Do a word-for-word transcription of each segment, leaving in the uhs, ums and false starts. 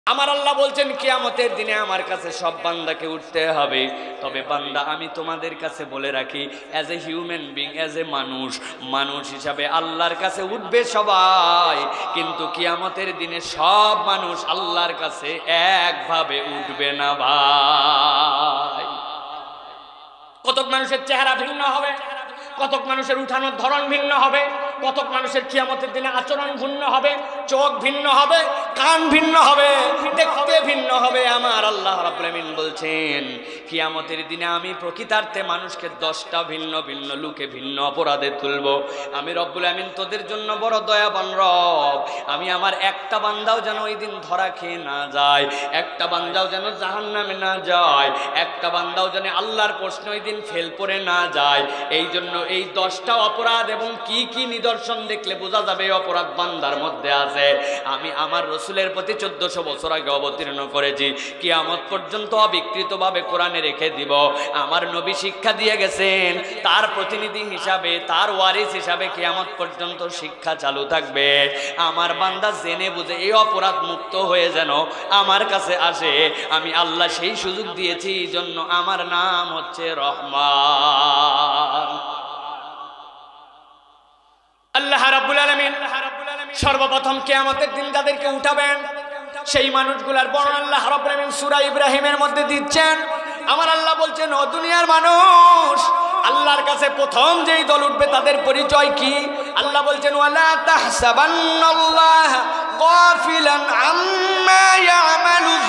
আমার আল্লাহ বলছেন কিয়ামতের দিনে আমার কাছে সব বান্দাকে উঠতে হবে। তবে বান্দা আমি তোমাদের কাছে বলে রাখি, as a human being, as a মানুষ মানুষ হিসাবে আল্লাহর কাছে উঠবে সবাই, কিন্তু কিয়ামতের দিনে সব মানুষ আল্লাহর কাছে একভাবে উঠবে না ভাই। কতক মানুষের চেহারা ভিন্ন হবে, কতক মানুষের উঠানোর ধরন ভিন্ন হবে, কতক মানুষের কিয়ামতের দিনে আচরণ ভিন্ন হবে, চোখ ভিন্ন হবে, কান ভিন্ন হবে, দেখতে ভিন্ন হবে। আমার আল্লাহ রাব্বুল আমিন বলছেন কিয়ামতের দিনে আমি প্রকৃতার্থে মানুষকে দশটা ভিন্ন ভিন্ন লুকে ভিন্ন অপরাধে তুলব। আমি রব্বুল আমিন তোদের জন্য বড় দয়াবান রব। আমি আমার একটা বান্দাও যেন ওই দিন ধরা খেয়ে না যায়, একটা বান্দাও যেন জাহান্নামে না যায়, একটা বান্দাও যেন আল্লাহর প্রশ্ন ওই দিন ফেল করে না যায়। এই জন্য এই দশটা অপরাধ এবং কি কি নিদর্শন দেখলে বোঝা যাবে এই অপরাধ বান্দার মধ্যে আছে, আমি আমার রসুলের প্রতি চোদ্দশো বছর আগে অবতীর্ণ করেছি। কিয়ামত পর্যন্ত অবিকৃতভাবে কোরআনে রেখে দিব। আমার নবী শিক্ষা দিয়ে গেছেন, তার প্রতিনিধি হিসাবে, তার ওয়ারিস হিসাবে কিয়ামত পর্যন্ত শিক্ষা চালু থাকবে। আমার বান্দা জেনে বুঝে এই অপরাধ মুক্ত হয়ে যেন আমার কাছে আসে, আমি আল্লাহ সেই সুযোগ দিয়েছি। এই জন্য আমার নাম হচ্ছে রহমান। আল্লাহ রাব্বুল আলামিন সর্বপ্রথম কিয়ামতের দিন যাদেরকে উঠাবেন সেই মানুষগুলার বর্ণনা আল্লাহ রাব্বুল আলামিন সূরা ইব্রাহিমের মধ্যে দিচ্ছেন। আমার আল্লাহ বলছেন, ও দুনিয়ার মানুষ, আল্লাহর কাছে প্রথম যেই দল উঠবে তাদের পরিচয় কি? আল্লাহ বলছেন, ওয়ালা তাহসাবান্নাল্লাহ গাফিলান আম্মা ইয়ামালুজ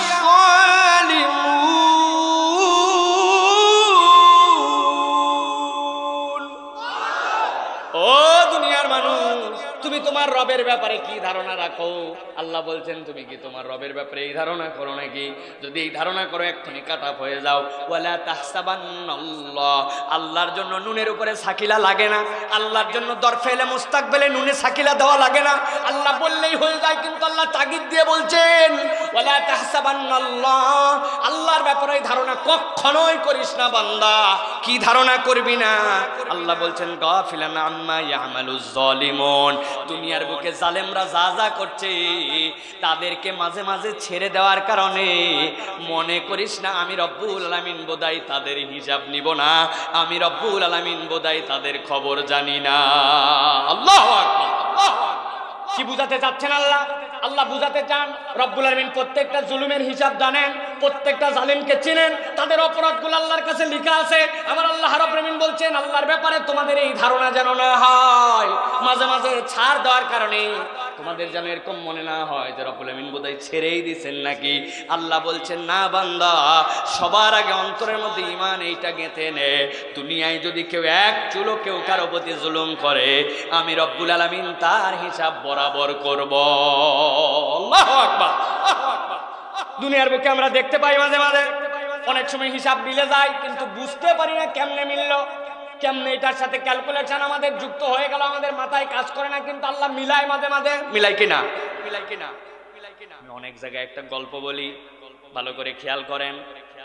যালিমুন। ও দুনিয়ার মানুষ, তুমি তোমার রবের ব্যাপারে কি ধারণা রাখো? আল্লাহ বলছেন, তুমি কি তোমার রবের ব্যাপারে এই ধারণা করো নাকি? যদি এই ধারণা করো এক্ষুনি কাট অফ হয়ে যাও। ওয়ালা তাহসাবান্নাল্লাহ, আল্লাহর জন্য নুনের উপরে সাকিলা লাগে না, আল্লাহর জন্য দরফেলে মুস্তাকবেলে নুনে সাকিলা দেওয়া লাগে না। আল্লাহ বললেই হয়ে যায়, কিন্তু আল্লাহ তাগিদ দিয়ে বলছেন ওয়ালা তাহসাবান্নাল্লাহ, আল্লাহর ব্যাপারে এই ধারণা কখনোই করিস না বান্দা। কি ধারণা করবি না? আল্লাহ বলছেন গাফিলান আম্মা ইয়ামালুজ যালিমুন, দুনিয়ার বুকে জালেমরা যা যা করছে তাদেরকে মাঝে মাঝে ছেড়ে দেওয়ার কারণে মনে করিস না আমি রব্বুল আলামিন বোধহয় তাদের হিসাব নিব না, আমি রব্বুল আলামিন বোধহয় তাদের খবর জানি না। আল্লাহু আকবার। কি বুঝাতে চাচ্ছেন আল্লাহ? আল্লাহ বুঝাতে চান রব্বুল আলামিন প্রত্যেকটা জুলুমের হিসাব জানেন, প্রত্যেকটা জালিমকে চিনেন, তাদের অপরাধগুলো আল্লাহর কাছে লেখা আছে। আমার আল্লাহ রাব্বুল আলামিন বলছেন আল্লাহর ব্যাপারে তোমাদের এই ধারণা যেন না হয়, মাঝে মাঝে ছাড় দেওয়ার কারণে তোমাদের যেন এরকম মনে না হয় যে রব্বুল আলামিন বোধহয় ছেড়েই দিয়েছেন নাকি। আল্লাহ বলছেন না বান্দা, সবার আগে অন্তরের মধ্যে ঈমান এইটা গেঁথে নে, দুনিয়ায় যদি কেউ এক চুলো কেউ কারো প্রতি জুলুম করে আমি রব্বুল আলামিন তার হিসাব বরাবর করব। আল্লাহু আকবার। দুনিয়ার বুকে আমরা দেখতে পাই মাঝে মাঝে অনেক সময় হিসাব মিলে যায়, কিন্তু বুঝতে পারি না কেমনে মিললো, কেমনে এটার সাথে ক্যালকুলেশন আমাদের যুক্ত হয়ে গেল, আমাদের মাথায় কাজ করে না, কিন্তু আল্লাহ মিলায় মাঝে মাঝে। মিলাই কিনা? মিলাই কিনা? মিলাই কিনা? আমি অনেক জায়গায় একটা গল্প বলি, ভালো করে খেয়াল করেন।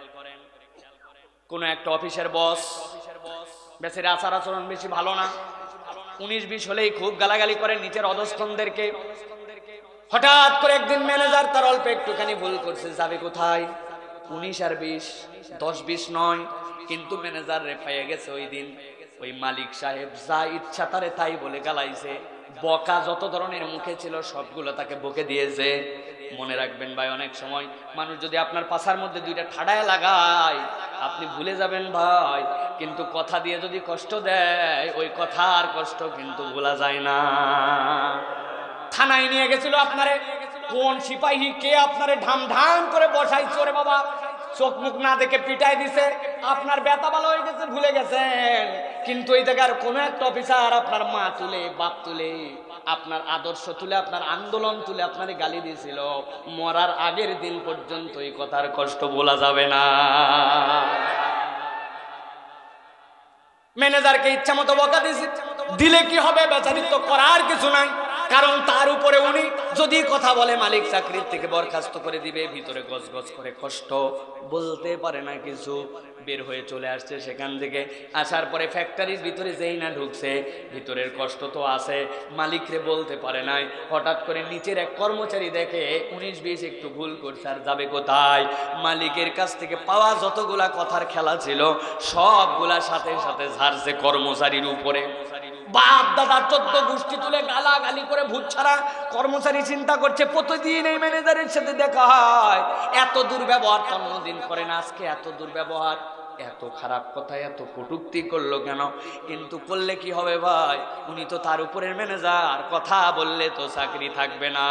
কোন একটা অফিসের বস, বেচারা আচার আচরণ বেশি ভালো না, উনিশ বিশ হলেই খুব গালাগালি করে নিচের অধস্তনদেরকে। হঠাৎ করে একদিন ম্যানেজার তার অল্প একটুখানি ভুল করছে, যাবে কোথায়? উনিশ আর বিশ, দশ বিশ নয়, কিন্তু ম্যানেজার রে পাইয়া গেছে। ওই দিন ওই মালিক সাহেব যা ইচ্ছা তারে তাই বলে গালাইছে, বকা যত ধরনের মুখে ছিল সবগুলো তাকে বকে দিয়েছে। মনে রাখবেন ভাই, অনেক সময় মানুষ যদি আপনার পাছার মধ্যে দুইটা ঠাডায় লাগায় আপনি ভুলে যাবেন ভাই, কিন্তু কথা দিয়ে যদি কষ্ট দেয় ওই কথার কষ্ট কিন্তু ভোলা যায় না। থানায় নিয়ে গেছিল আপনারে, কোন সিপাহী কে আপনারে ঢাম ঢাম করে বসাইছে, ওরে বাবা চোখ মুখ না দেখে পিটাই দিছে, আপনার ব্যথা ভালো হয়ে গেছে, ভুলে গেছেন। কিন্তু এই জায়গার কোন একটা অফিসার আপনার মা তুলে, বাপ তুলে, আপনার আদর্শ তুলে, আপনার আন্দোলন তুলে আপনারে গালি দিয়েছিল, মরার আগের দিন পর্যন্ত এই কথার কষ্ট বলা যাবে না। ম্যানেজারকে ইচ্ছা মতো বকা দিয়েছে, দিলে কি হবে? বেচারি তো করার কিছু নাই, কারণ তার উপরে উনি যদি কথা বলে মালিক চাকরির থেকে বরখাস্ত করে দিবে, ভিতরে গজ গজ করে কষ্ট, বলতে পারে না কিছু। বের হয়ে চলে আসছে সেখান থেকে, আসার পরে ফ্যাক্টরির ভিতরে যেই না ঢুকছে, ভিতরের কষ্ট তো আছে, মালিকরে বলতে পারে নাই। হঠাৎ করে নিচের এক কর্মচারী দেখে উনিশ বিশ একটু ভুল করছে, আর যাবে কোথায়? মালিকের কাছ থেকে পাওয়া যতগুলা কথার খেলা ছিল সবগুলা সাথে সাথে ঝাড়ছে কর্মচারীর উপরে। বাপ দাদা চোদ্দ গোষ্ঠী তুলে গালাগালি করে ভূত ছাড়া। কর্মচারী চিন্তা করছে প্রতিদিন এই ম্যানেজারের সাথে দেখা হয়, এত দুর্ব্যবহার অন্যদিন করে না, আজকে এত দুর্ব্যবহার, এত খারাপ কথা, এত কটূক্তি করলো কেন? কিন্তু করলে কি হবে ভাই, উনি তো তার উপরের ম্যানেজার, কথা বললে তো চাকরি থাকবে না।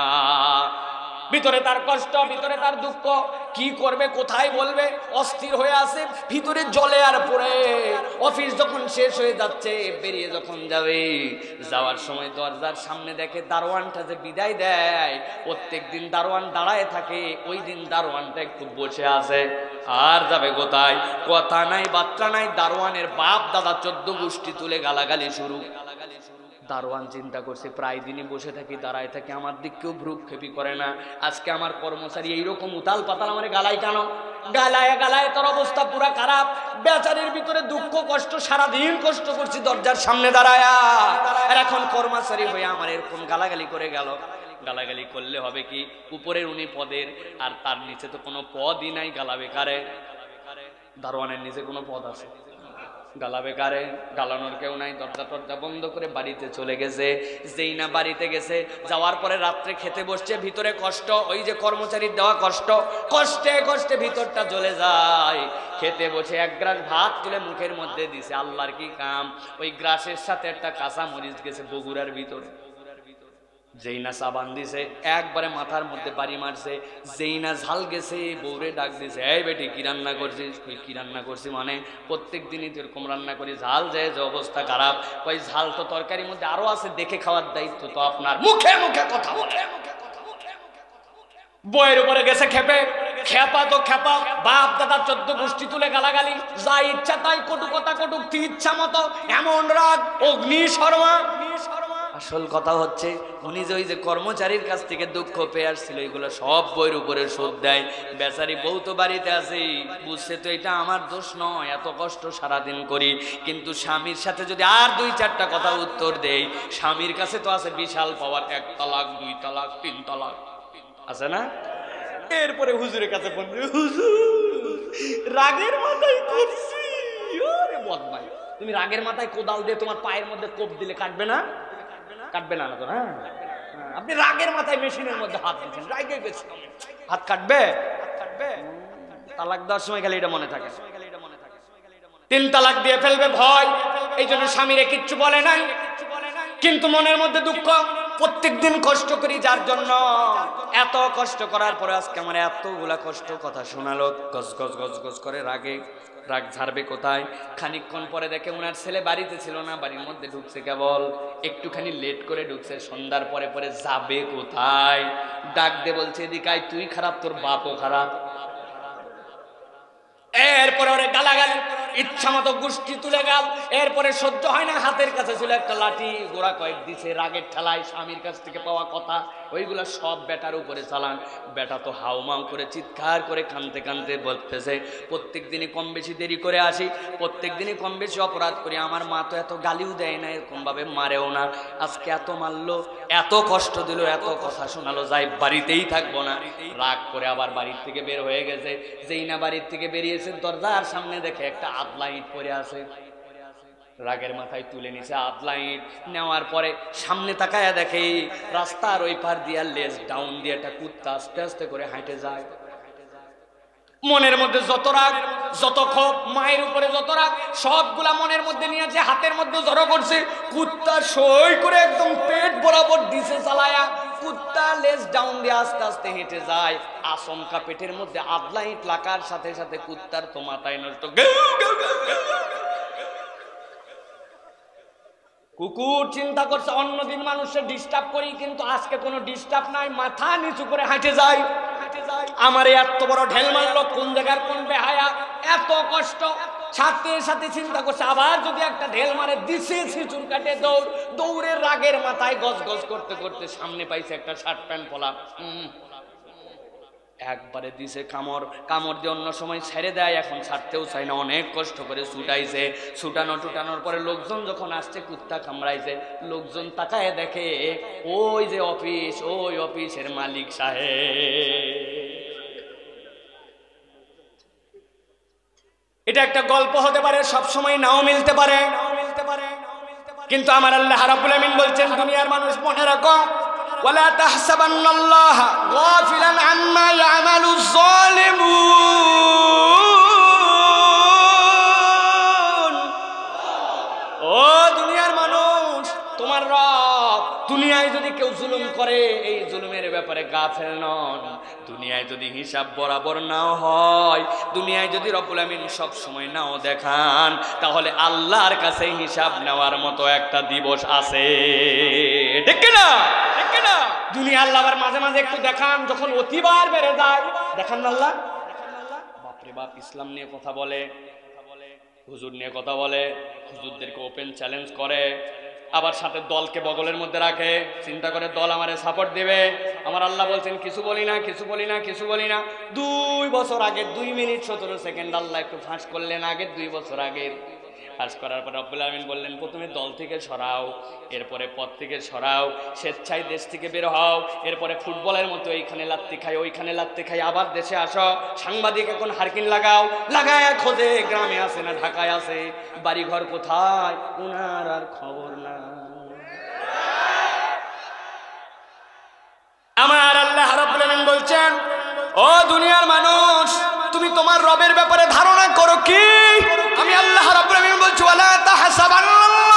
ভিতরে তার কষ্ট, ভিতরে তার দুঃখ, কি করবে, কোথায় বলবে, অস্থির হয়ে আছে, ভিতরে জলে আর পড়ে। অফিস যখন শেষ হয়ে যাচ্ছে, বেরিয়ে যখন যাবে, যাওয়ার সময় দরজার সামনে দেখে দারোয়ানটা যে বিদায় দেয়, প্রত্যেক দিন দারোয়ান দাঁড়ায় থাকে, ওই দিন দারোয়ানটা একটু বসে আছে। আর যাবে কোথায়? কথা নাই, বাচ্চা নাই, দারোয়ানের বাপ দাদা চোদ্দ গোষ্ঠী তুলে গালাগালি শুরু। দারোয়ান চিন্তা করছে প্রায় দিনই বসে থাকি, দাঁড়ায় থাকি, আমার দিক কেউ ভ্রুক্ষেপই করে না, আজকে আমার কর্মচারী এইরকম উতাল পাতাল আমার গালায় কেন? গালায় গালায় তোর অবস্থা পুরা খারাপ। বেচারির ভিতরে দুঃখ কষ্ট, সারাদিন কষ্ট করছি দরজার সামনে দাঁড়ায়, আর এখন কর্মচারী হয়ে আমার এরকম গালাগালি করে গেল। গালাগালি করলে হবে কি, উপরের উনি পদের, আর তার নিচে তো কোনো পদই নাই, গালাবে কারে? দারোয়ানের নিচে কোনো পদ আছে? গালাবে কারে? গালানোর কেউ নাই। দরজা টরজা বন্ধ করে বাড়িতে চলে গেছে। যেই না বাড়িতে গেছে, যাওয়ার পরে রাত্রে খেতে বসছে, ভিতরে কষ্ট, ওই যে কর্মচারীর দেওয়া কষ্ট, কষ্টে কষ্টে ভিতরটা জ্বলে যায়। খেতে বসে এক গ্রাস ভাত তুলে মুখের মধ্যে দিছে, আল্লাহর কি কাম, ওই গ্রাসের সাথে একটা কাঁচা মরিচ গেছে বগুড়ার ভিতরে। যেই না সাবান দিছে, একবারে মাথার মধ্যে বাড়ি মারছে। যেই না ঝাল গেছে, বউরে ডাক দিছে, এই বেটি কি রান্না করছিস? কই কি রান্না করছি মানে, প্রত্যেক দিনই তো এরকম রান্না করি, ঝাল যায় যে অবস্থা খারাপ। ওই ঝাল তো তরকারির মধ্যে আরো আছে, দেখে খাওয়ার দায়িত্ব তো আপনার। মুখে মুখে কথা বলে, বইয়ের উপরে গেছে খেপে, খেপা তো খেপা, বাপ দাদা চোদ্দ গোষ্ঠী তুলে গালাগালি, যা ইচ্ছা তাই কটু কথা, কটুক্তি ইচ্ছা মতো, এমন রাগ, অগ্নি শর্মা। আসল কথা হচ্ছে উনি যে ওই যে কর্মচারীর কাছ থেকে দুঃখ পেয়ে আসছিল, এগুলো সব বইয়ের উপরে শোধ দেয়। বেচারি বউ তো বাড়িতে আছে, বুঝছে তো এটা আমার দোষ নয়, এত কষ্ট সারাদিন করি, কিন্তু স্বামীর সাথে যদি আর দুই চারটা কথা উত্তর দেই, স্বামীর কাছে তো আছে বিশাল পাওয়ার, এক তালাক, দুই তালাক, তিন তালাক আছে না? এরপরে হুজুরের কাছে ফোন করে, হুজুর রাগের মাথায় করছি। ওরে বদমাই, তুমি রাগের মাথায় কোদাল দিয়ে তোমার পায়ের মধ্যে কোপ দিলে কাটবে না? কাটবে না তো না? আপনি রাগের মাথায় মেশিনের মধ্যে হাত দিচ্ছেন, রাগে গেছে, হাত কাটবে? কাটবে? তালাক দেওয়ার সময় গেলে এটা মনে থাকে, তিন তালাক দিয়ে ফেলবে ভয়, এই জন্য স্বামীরে কিচ্ছু বলে নাই, কিন্তু মনের মধ্যে দুঃখ। প্রত্যেক দিন কষ্ট করি যার জন্য, এত কষ্ট করার পরে আজকে আমার এতগুলা কষ্ট কথা শোনালো, গজ গজ গজ গজ করে রাগে। রাগ ঝাড়বে কোথায়? খানিকক্ষণ পরে দেখে ওনার ছেলে বাড়িতে ছিল না, বাড়ির মধ্যে ঢুকছে কেবল, একটুখানি লেট করে ঢুকছে, সন্ধ্যার পরে পরে যাবে কোথায়? ডাক দে বলছে, এদিকে আয়, তুই খারাপ, তোর বাপও খারাপ। এরপরে ওরে গালাগালি, ইচ্ছা মতো গোষ্ঠী তুলে গেল। এরপরে সহ্য হয় না, হাতের কাছে ছিল একটা লাঠি, গোড়া কয়েক দিছে, রাগের ঠেলায় স্বামীর কাছ থেকে পাওয়া কথা ওইগুলা সব বেটার উপরে চালান। বেটা তো হাউমাউ করে চিৎকার করে কানতে কানতে বলতেছে, প্রত্যেক দিনই কম বেশি দেরি করে আসি, প্রত্যেক দিনই কম বেশি অপরাধ করি, আমার মা তো এত গালিও দেয় না, এরকম ভাবে মারেও না, আজকে এত মারলো, এত কষ্ট দিল, এত কথা শোনালো, যাই বাড়িতেই থাকবো না। রাগ করে আবার বাড়ির থেকে বের হয়ে গেছে। যেই না বাড়ির থেকে বেরিয়েছে, দরজার সামনে দেখে একটা আদলা ইট পড়ে আছে, রাগের মাথায় তুলে নিছে আদলা ইট। নেওয়ার পরে সামনে তাকায়া দেখে রাস্তার ওই পার দিয়া লেজ ডাউন দিয়ে একটা কুত্তা আস্তে আস্তে করে হাঁটে যায়। মনের মধ্যে যত রাগ, যত ক্ষোভ, মায়ের উপরে যত রাগ, সবগুলা মনের মধ্যে নিয়েছে, হাতের মধ্যে জড়ো করছে। কুত্তা সই করে একদম পেট বরাবর দিছে চালায়া, কুত্তা লেজ ডাউন দিয়ে আস্তে আস্তে হেঁটে যায়। আচমকা পেটের মধ্যে আদলা ইট লাগার সাথে সাথে কুত্তার তো মাথায় নষ্ট। কুকুর চিন্তা করছে অন্যদিন মানুষের ডিস্টার্ব করি, কিন্তু আজকে কোনো ডিস্টার্ব নাই, মাথা নিচু করে হাঁটে যায়। আমার এত বড় ঢেল মারলো, কোন জায়গার কোন বেহায়া, এত কষ্ট। সাথে সাথে চিন্তা করছে আবার যদি একটা ঢেল মারে, দিছে ছিচুর কাটে দৌড়, দৌড়ের রাগের মাথায় গজ গজ করতে করতে সামনে পাইছে একটা শার্ট প্যান্ট পলা, একবারে দিছে কামড়, কামড় দিয়ে অন্য সময় ছেড়ে দেয়, এখন ছাড়তেও চাই না, অনেক কষ্ট করে ছুটাইছে, ছুটানো টুটানোর পরে লোকজন যখন আসছে কুত্তা কামড়াইছে, লোকজন তাকায় দেখে ওই যে অফিস, ওই অফিসের মালিক সাহেব। এটা একটা গল্প হতে পারে, সব সময় নাও মিলতে পারে, কিন্তু আমার আল্লাহ রাব্বুল আমিন বলছেন দুনিয়ার মানুষ মনে রাখো, ওয়ালা তাহসাবান্নাল্লাহা গাফিলান আম্মা ইয়ামালুজ যালিমুন। ও দুনিয়ার মানুষ, তোমার রব দুনিয়ায় যদি কেউ জুলুম করে এই জুলুমের ব্যাপারে গাফেল নন। দুনিয়ায় যদি হিসাব বরাবর নাও হয়, দুনিয়ায় যদি রব্বুল আমিন সব সময় নাও দেখান, তাহলে আল্লাহর কাছে হিসাব নেওয়ার মতো একটা দিবস আছে, ঠিক না? ঠিক না? দুনিয়া আল্লাহ আবার মাঝে মাঝে একটু দেখান, যখন অতিবার বেড়ে যায় দেখান না আল্লাহ। বাপরে বাপ, ইসলাম নিয়ে কথা বলে, হুজুর নিয়ে কথা বলে, হুজুরদেরকে ওপেন চ্যালেঞ্জ করে, আবার সাথে দলকে বগলের মধ্যে রাখে, চিন্তা করে দল আমারে সাপোর্ট দিবে। আমার আল্লাহ বলছেন কিছু বলি না, কিছু বলি না, কিছু বলি না। দুই বছর আগে দুই মিনিট সতেরো সেকেন্ড আল্লাহ একটু ফাঁস করলেন, আগের দুই বছর আগের ফাঁস করার পর রব্বুল আমিন বললেন প্রথমে দল থেকে সরাও, এরপরে পথ থেকে সরাও, স্বেচ্ছায় দেশ থেকে বের হও, এরপরে ফুটবলের মতো এইখানে লাত্তি খাই, ওইখানে লাত্তি খাই, আবার দেশে আসো। সাংবাদিক এখন হারকিন লাগাও, লাগায় খোঁজে গ্রামে আছে না ঢাকায় আছে, বাড়িঘর কোথায় উনার আর খবর না। আমার আল্লাহ রাব্বুল আমিন বলছেন ও দুনিয়ার মানুষ, তুমি তোমার রবের ব্যাপারে ধারণা করো কি? আমি আল্লাহ রাব্বুল আমিন বলছি ওয়ালা তাহসাবান্নাল্লাহ,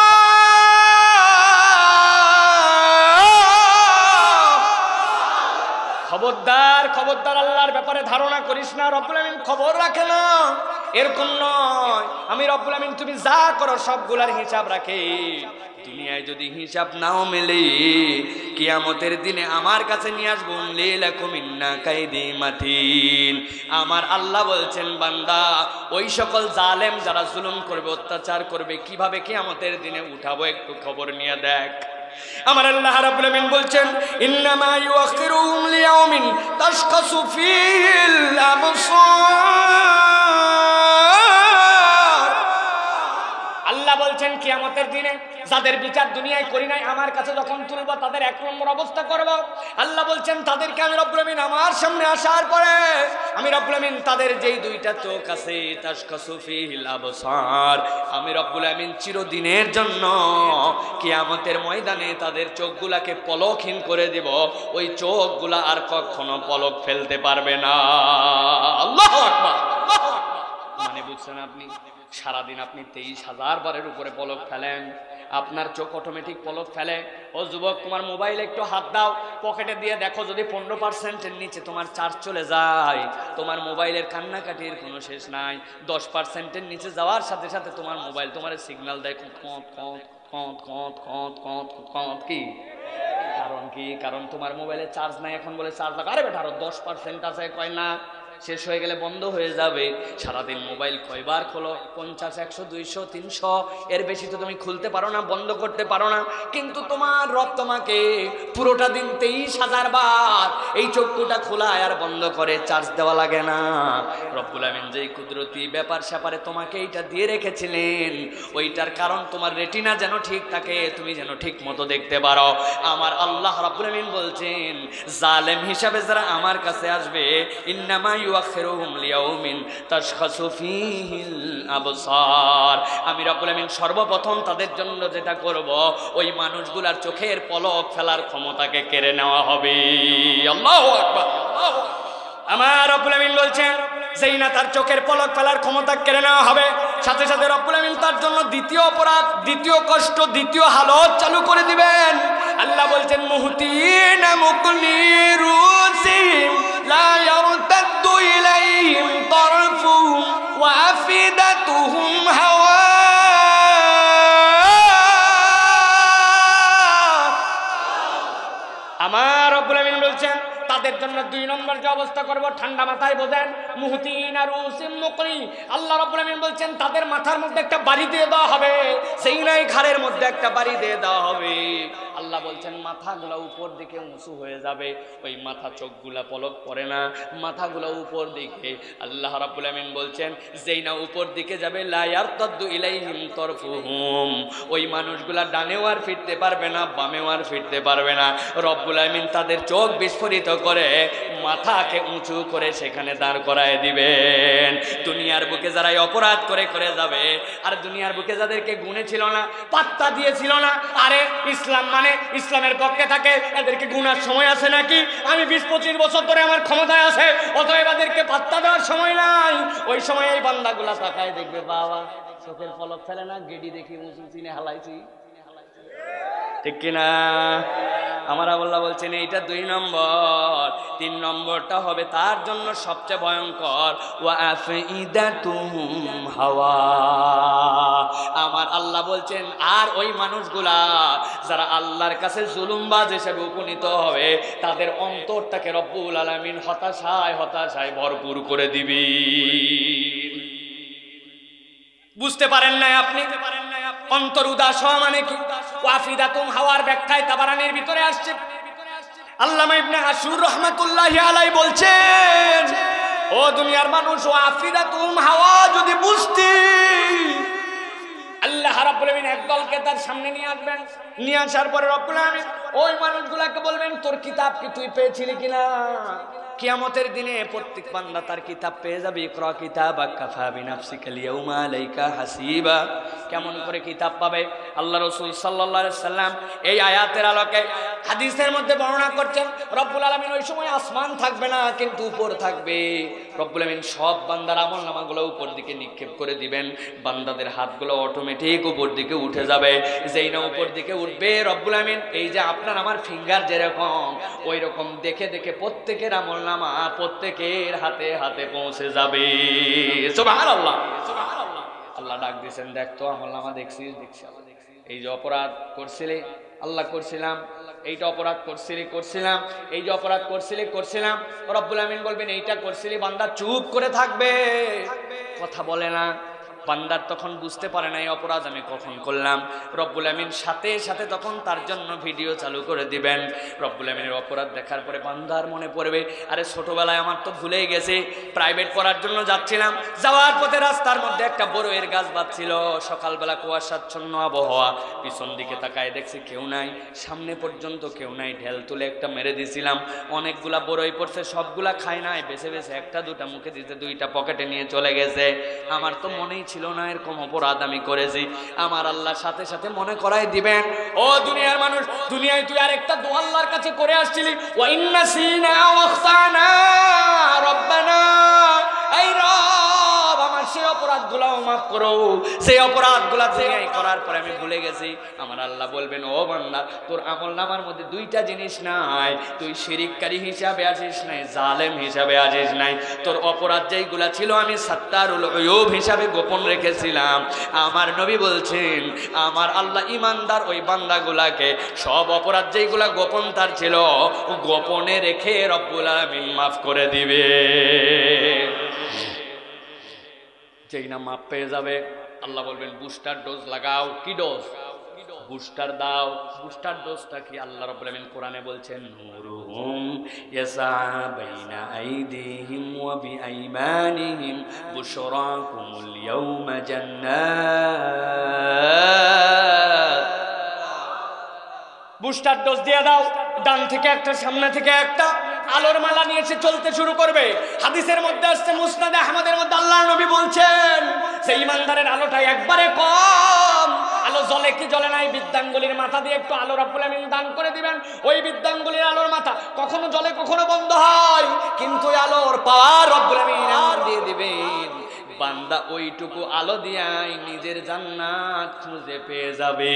খবরদার খবরদার আল্লাহর ব্যাপারে ধারণা করিস না। রব্বুল আমিন খবর রাখে না, এরকম নয়। আমি রব্বুল আমিন তুমি যা করো সবগুলার হিসাব রাখে। দুনিয়ায় যদি হিসাব নাও মেলে, কিয়ামতের দিনে আমার কাছে নিয়ে আসবো লাকুম মিন্না কাইদি মাতিন। আমার আল্লাহ বলছেন বান্দা, ওই সকল জালেম যারা জুলুম করবে, অত্যাচার করবে, কিভাবে কিয়ামতের দিনে উঠাবো একটু খবর নিয়ে দেখ। আমার আল্লাহ রাব্বুল আমিন বলছেন ইন্নামা ইউআখিরুহুম লিয়াউমিন তাশখাসু ফীহিল আবসার। আল্লাহ বলছেন কিয়ামতের দিনে যাদের বিচার দুনিয়ায় করি নাই, আমার কাছে যখন তুলব তাদের এক নম্বর অবস্থা করব। আল্লাহ বলছেন তাদেরকে আমি রব্বুল আমিন আমার সামনে আসার পরে আমি রব্বুল আমিন তাদের যেই দুইটা চোখ আছে তাশখাসু ফীহিল আবসার, আমি রব্বুল আমিন চিরদিনের জন্য কিয়ামতের ময়দানে তাদের চোখগুলাকে পলকহীন করে দিব। ওই চোখগুলা আর কখনো পলক ফেলতে পারবে না। আল্লাহু আকবার। মানে বুঝছেন আপনি? সারাদিন আপনি তেইশ হাজার বারের উপরে পলক ফেলেন, আপনার চোখ অটোমেটিক পলক ফেলে। ও যুবক, তোমার মোবাইলে একটু হাত দাও, পকেটে দিয়ে দেখো, যদি পনেরো পার্সেন্টের নিচে তোমার চার্জ চলে যায়, তোমার মোবাইলের কান্নাকাটির কোনো শেষ নাই। দশ পার্সেন্টের নিচে যাওয়ার সাথে সাথে তোমার মোবাইল তোমার সিগন্যাল দেয় কত কত কত কত কত কত কত কি কারণ কি? কারণ তোমার মোবাইলে চার্জ নাই, এখন বলে চার্জ লাগা। আরে বেটা, আরো দশ পার্সেন্ট আছে, কয় না শেষ হয়ে গেলে বন্ধ হয়ে যাবে। সারাদিন মোবাইল কয়বার খোলো? পঞ্চাশ, একশো, দুইশো, তিনশো, এর বেশি তো তুমি খুলতে পারো না, বন্ধ করতে পারো না। কিন্তু তোমার রব তোমাকে পুরোটা দিন তেইশ হাজার বার এই চক্ষুটা খোলায় আর বন্ধ করে, চার্জ দেওয়া লাগে না। রব্বুল আমিন যেই কুদরতি ব্যাপার স্যাপারে তোমাকে এইটা দিয়ে রেখেছিলেন, ওইটার কারণ তোমার রেটিনা যেন ঠিক থাকে, তুমি যেন ঠিক মতো দেখতে পারো। আমার আল্লাহ রাব্বুল আমিন বলছেন জালেম হিসাবে যারা আমার কাছে আসবে, ইন্নামা ইউআখিরুহুম লিয়াউমিন তাশখাসু ফীহিল আবসার, আমি রব্বুল আমিন সর্বপ্রথম তাদের জন্য যেটা করব, ওই মানুষগুলার চোখের পলক ফেলার ক্ষমতাকে কেড়ে নেওয়া হবে। আল্লাহু আকবার। আমার রব্বুল আমিন বলছেন যেই না তার চোখের পলক ফেলার ক্ষমতা কেড়ে নেওয়া হবে, সাথে সাথে রব্বুল আমিন তার জন্য দ্বিতীয় অপরাধ, দ্বিতীয় কষ্ট, দ্বিতীয় হালত চালু করে দিবেন। আল্লাহ বলছেন মুহতিনা মুকনিরুসিহিম লা ইয়ারতাদ্দু ইলাইহিম তারফুহুম ওয়া আফিদাতুহুম হাওয়া। আমার রব্বুল আমিন বলছেন তাদের তাদের জন্য দুই নম্বর যে অবস্থা করব, ঠান্ডা মাথায় বোঝেন, মুহতিন আর উসিম মুকরি, আল্লাহ রাব্বুল আলামিন বলছেন তাদের মাথার মধ্যে একটা বাড়ি দিয়ে দেওয়া হবে, সেই নাই ঘাড়ের মধ্যে একটা বাড়ি দিয়ে দেওয়া হবে। আল্লাহ বলছেন মাথাগুলো উপর দিকে উঁচু হয়ে যাবে, ওই মাথা চোখগুলা পলক পড়ে না, মাথাগুলো উপর দিকে। আল্লাহ রাব্বুল আলামিন বলছেন যেই না উপর দিকে যাবে লা ইয়ারতাদ্দু ইলাইহিম তরফুহুম, ওই মানুষগুলা ডানেও আর ফিরতে পারবে না, বামেও আর ফিরতে পারবে না। রব্বুল আলামিন তাদের চোখ বিস্ফোরিত করে মাথাকে উঁচু করে সেখানে দাঁড় করায় দিবেন। দুনিয়ার বুকে যারা অপরাধ করে করে যাবে, আর দুনিয়ার বুকে যাদেরকে গুণে ছিল না, পাত্তা দিয়েছিল না, আরে ইসলাম মানে ইসলামের পক্ষে থাকে, এদেরকে গুনার সময় আছে নাকি? আমি বিশ পঁচিশ বছর ধরে আমার ক্ষমতায় আছে, অতএব এদেরকে পাত্তা দেওয়ার সময় নাই। ওই সময় এই বান্দাগুলা তাকায় দেখবে, বাবা চোখের পলক ফেলে না, গেডি দেখি উঁচু চিনে হালাইছি, ঠিক কিনা? আমার আল্লাহ বলছেন এইটা দুই নম্বর। তিন নম্বরটা হবে তার জন্য সবচেয়ে ভয়ঙ্কর, ওয়া আফইদাতুহুম হাওয়া। আমার আল্লাহ বলছেন আর ওই মানুষগুলা যারা আল্লাহর কাছে জুলুমবাজ হিসেবে উপনীত হবে, তাদের অন্তরটাকে রব্বুল আলামিন হতাশায় হতাশায় ভরপুর করে দিবি। বুঝতে পারেন না আপনি? অন্তর উদাস হওয়া মানে কি? ওয়াফিদাতুম হাওয়ার ব্যাখ্যায় তাবারানির ভিতরে আসছে, আল্লামা ইবনে আশুর রাহমাতুল্লাহি আলাইহি বলছেন, ও দুনিয়ার মানুষ, ওয়াফিদাতুম হাওয়া যদি বুঝতি, আল্লাহ রাব্বুল আলামিন একদলকে তার সামনে নিয়ে আসবেন, নিয়ে আসার পরে রব্বুল আলামিন ওই মানুষগুলাকে বলবেন তোর কিতাব কি তুই পেয়েছিলি কিনা? কিয়ামতের দিনে প্রত্যেক বান্দা তার কিতাব পেয়ে যাবে। ইকরা কিতাবাকা কাফা বিনাফসিকা আল-ইয়াউমা আলাইকা হাসিবা। কেমন করে কিতাব পাবে? আল্লাহ রাসূল সাল্লাল্লাহু আলাইহি সাল্লাম এই আয়াতের আলোকে হাদিসের মধ্যে বর্ণনা করছেন, রব্বুল আলামিন ওই সময় আসমান থাকবে না, কিন্তু উপর থাকবে। রব্বুল আলামিন সব বান্দার আমলনামাগুলো উপর দিকে নিক্ষেপ করে দিবেন, বান্দাদের হাতগুলো অটোমেটিক উপর দিকে উঠে যাবে। যেই না উপর দিকে উঠবে, রব্বুল আলামিন এই যে আপনার আমার ফিঙ্গার যেরকম, ওই রকম দেখে দেখে প্রত্যেকের আমল নামা প্রত্যেকের হাতে হাতে পৌঁছে যাবে। সুবহানাল্লাহ, সুবহানাল্লাহ। আল্লাহ ডাক দিয়েছেন, দেখ তো আমল নামা দেখছিস? দেখছি। এই যে অপরাধ করছিলে, আল্লাহ করছিলাম, এইটা অপরাধ করছিলি, করছিলাম, এই যে অপরাধ করছিলি, করছিলাম। রব্বুল আমিন বলবেন এইটা করছিলি, বান্দা চুপ করে থাকবে, কথা বলে না। বান্দার তখন বুঝতে পারে না এই অপরাধ আমি কখন করলাম। রব্বুল আমিন সাথে সাথে তখন তার জন্য ভিডিও চালু করে দিবেন। রব্বুল আমিনের অপরাধ দেখার পরে বান্দার মনে পড়বে, আরে ছোটবেলায় আমার তো ভুলেই গেছে, প্রাইভেট পড়ার জন্য যাচ্ছিলাম, যাওয়ার পথে রাস্তার মধ্যে একটা বড়ইয়ের গাছ বাঁধছিল, সকালবেলা কুয়াশাচ্ছন্ন আবহাওয়া, পিছন দিকে তাকায় দেখছি কেউ নাই, সামনে পর্যন্ত কেউ নাই, ঢেল তুলে একটা মেরে দিয়েছিলাম, অনেকগুলা বড়ই পড়ছে, সবগুলা খায় নাই, বেছে বেছে একটা দুটা মুখে দিতে, দুইটা পকেটে নিয়ে চলে গেছে। আমার তো মনেই ছিল না এরকম অপরাধ আমি করেছি। আমার আল্লাহ সাথে সাথে মনে করাই দিবেন, ও দুনিয়ার মানুষ, দুনিয়ায় তুই আরেকটা দোয়া আল্লাহর কাছে করে আসছিলি, ওয়া ইন্না সিনা ওয়া আখতানা রব্বানা, এই রব আমার সেই অপরাধগুলো মাফ করো, সেই অপরাধগুলো দুনিয়ায় করার পরে আমি ভুলে গেছি। আমার আল্লাহ বলবেন, ও বান্দা, তোর আমলনামার মধ্যে দুইটা জিনিস নাই, তুই শিরিককারী হিসাবে আসিস নাই, জালেম হিসাবে আসিস নাই, তোর অপরাধ যেইগুলা ছিল আমি সাত্তারুল উয়ুব হিসাবে গোপন রেখেছিলাম। আমার নবী বলছেন, আমার আল্লাহ ইমানদার ওই বান্দাগুলাকে সব অপরাধ যেইগুলা গোপন তার ছিল, গোপনে রেখে রব্বুল আলামিন মাফ করে দিবে। যেই না মাপ পেয়ে যাবে, আল্লাহ বলবেন বুস্টার ডোজ লাগাও। কি ডোজ? বুস্টার দাও। বুস্টার ডোজটা কি? আল্লাহ রাব্বুল আমিন কোরআনে বলছেন, নূরুহুম ইয়াসা বাইনা আইদিহিম ওয়া বিআইমানিহিম বুশরাকুমুল ইয়াউমা জান্নাত। বুস্টার ডোজ দিয়ে দাও, ডান থেকে একটা, সামনে থেকে একটা, আলোর মালা নিয়েছে চলতে শুরু করবে। হাদিসের মধ্যে আসছে, মুসনাদে আহমদের মধ্যে আল্লাহর নবী বলছেন, সেই ইমানদারের আলোটা একবারে কম, আলো জ্বলে কি জ্বলে নাই, বিদ্যাঙ্গুলির মাথা দিয়ে একটু আলো রব্বুল আমিন দান করে দিবেন। ওই বিদ্যাঙ্গুলির আলোর মাথা কখনো জ্বলে কখনো বন্ধ হয়, কিন্তু আলোর পাওয়ার রব্বুল আমিন এমন দিয়ে দিবেন, বান্দা ওইটুকু আলো দিয়াই নিজের জান্নাত খুঁজে পেয়ে যাবে।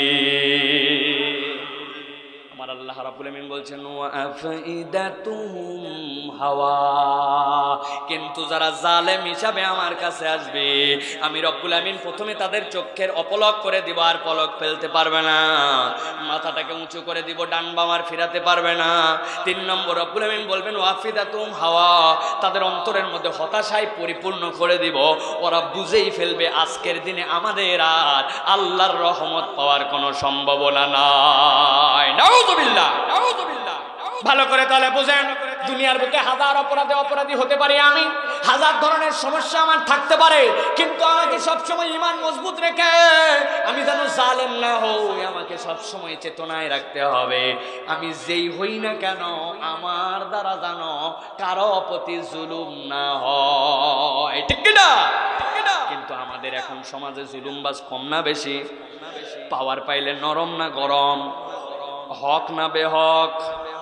আমার আল্লাহ রাব্বুল আমিন বলছেন, ওয়া আফইদাতুহুম হাওয়া, কিন্তু যারা জালেম হিসাবে আমার কাছে আসবে আমি রব্বুল আমিন প্রথমে তাদের চোখের অপলক করে দিব, আর পলক ফেলতে পারবে না। মাথাটাকে উঁচু করে দিব, ডান বাম আর ফিরাতে পারবে না। তিন নম্বর রব্বুল আমিন বলবেন ওয়াফিদাতুম হাওয়া, তাদের অন্তরের মধ্যে হতাশায় পরিপূর্ণ করে দিব। ওরা বুঝেই ফেলবে আজকের দিনে আমাদের আর আল্লাহর রহমত পাওয়ার কোনো সম্ভাবনা নাই। নাউযুবিল্লাহ, নাউযুবিল্লাহ। ভালো করে তাহলে বুঝেন, দুনিয়ার বুকে হাজার অপরাধে অপরাধী হতে পারি আমি, হাজার ধরনের সমস্যা আমার থাকতে পারে, কিন্তু আমাকে সবসময় ঈমান মজবুত রেখে আমি যেন জালেম না হই, আমাকে সবসময় চেতনায় রাখতে হবে আমি যেই হই না কেন আমার দ্বারা যেন কারো প্রতি জুলুম না হয়। ঠিক কিনা? কিন্তু আমাদের এখন সমাজে জুলুমবাজ কম না বেশি? পাওয়ার পাইলে নরম না গরম, হক না বেহক?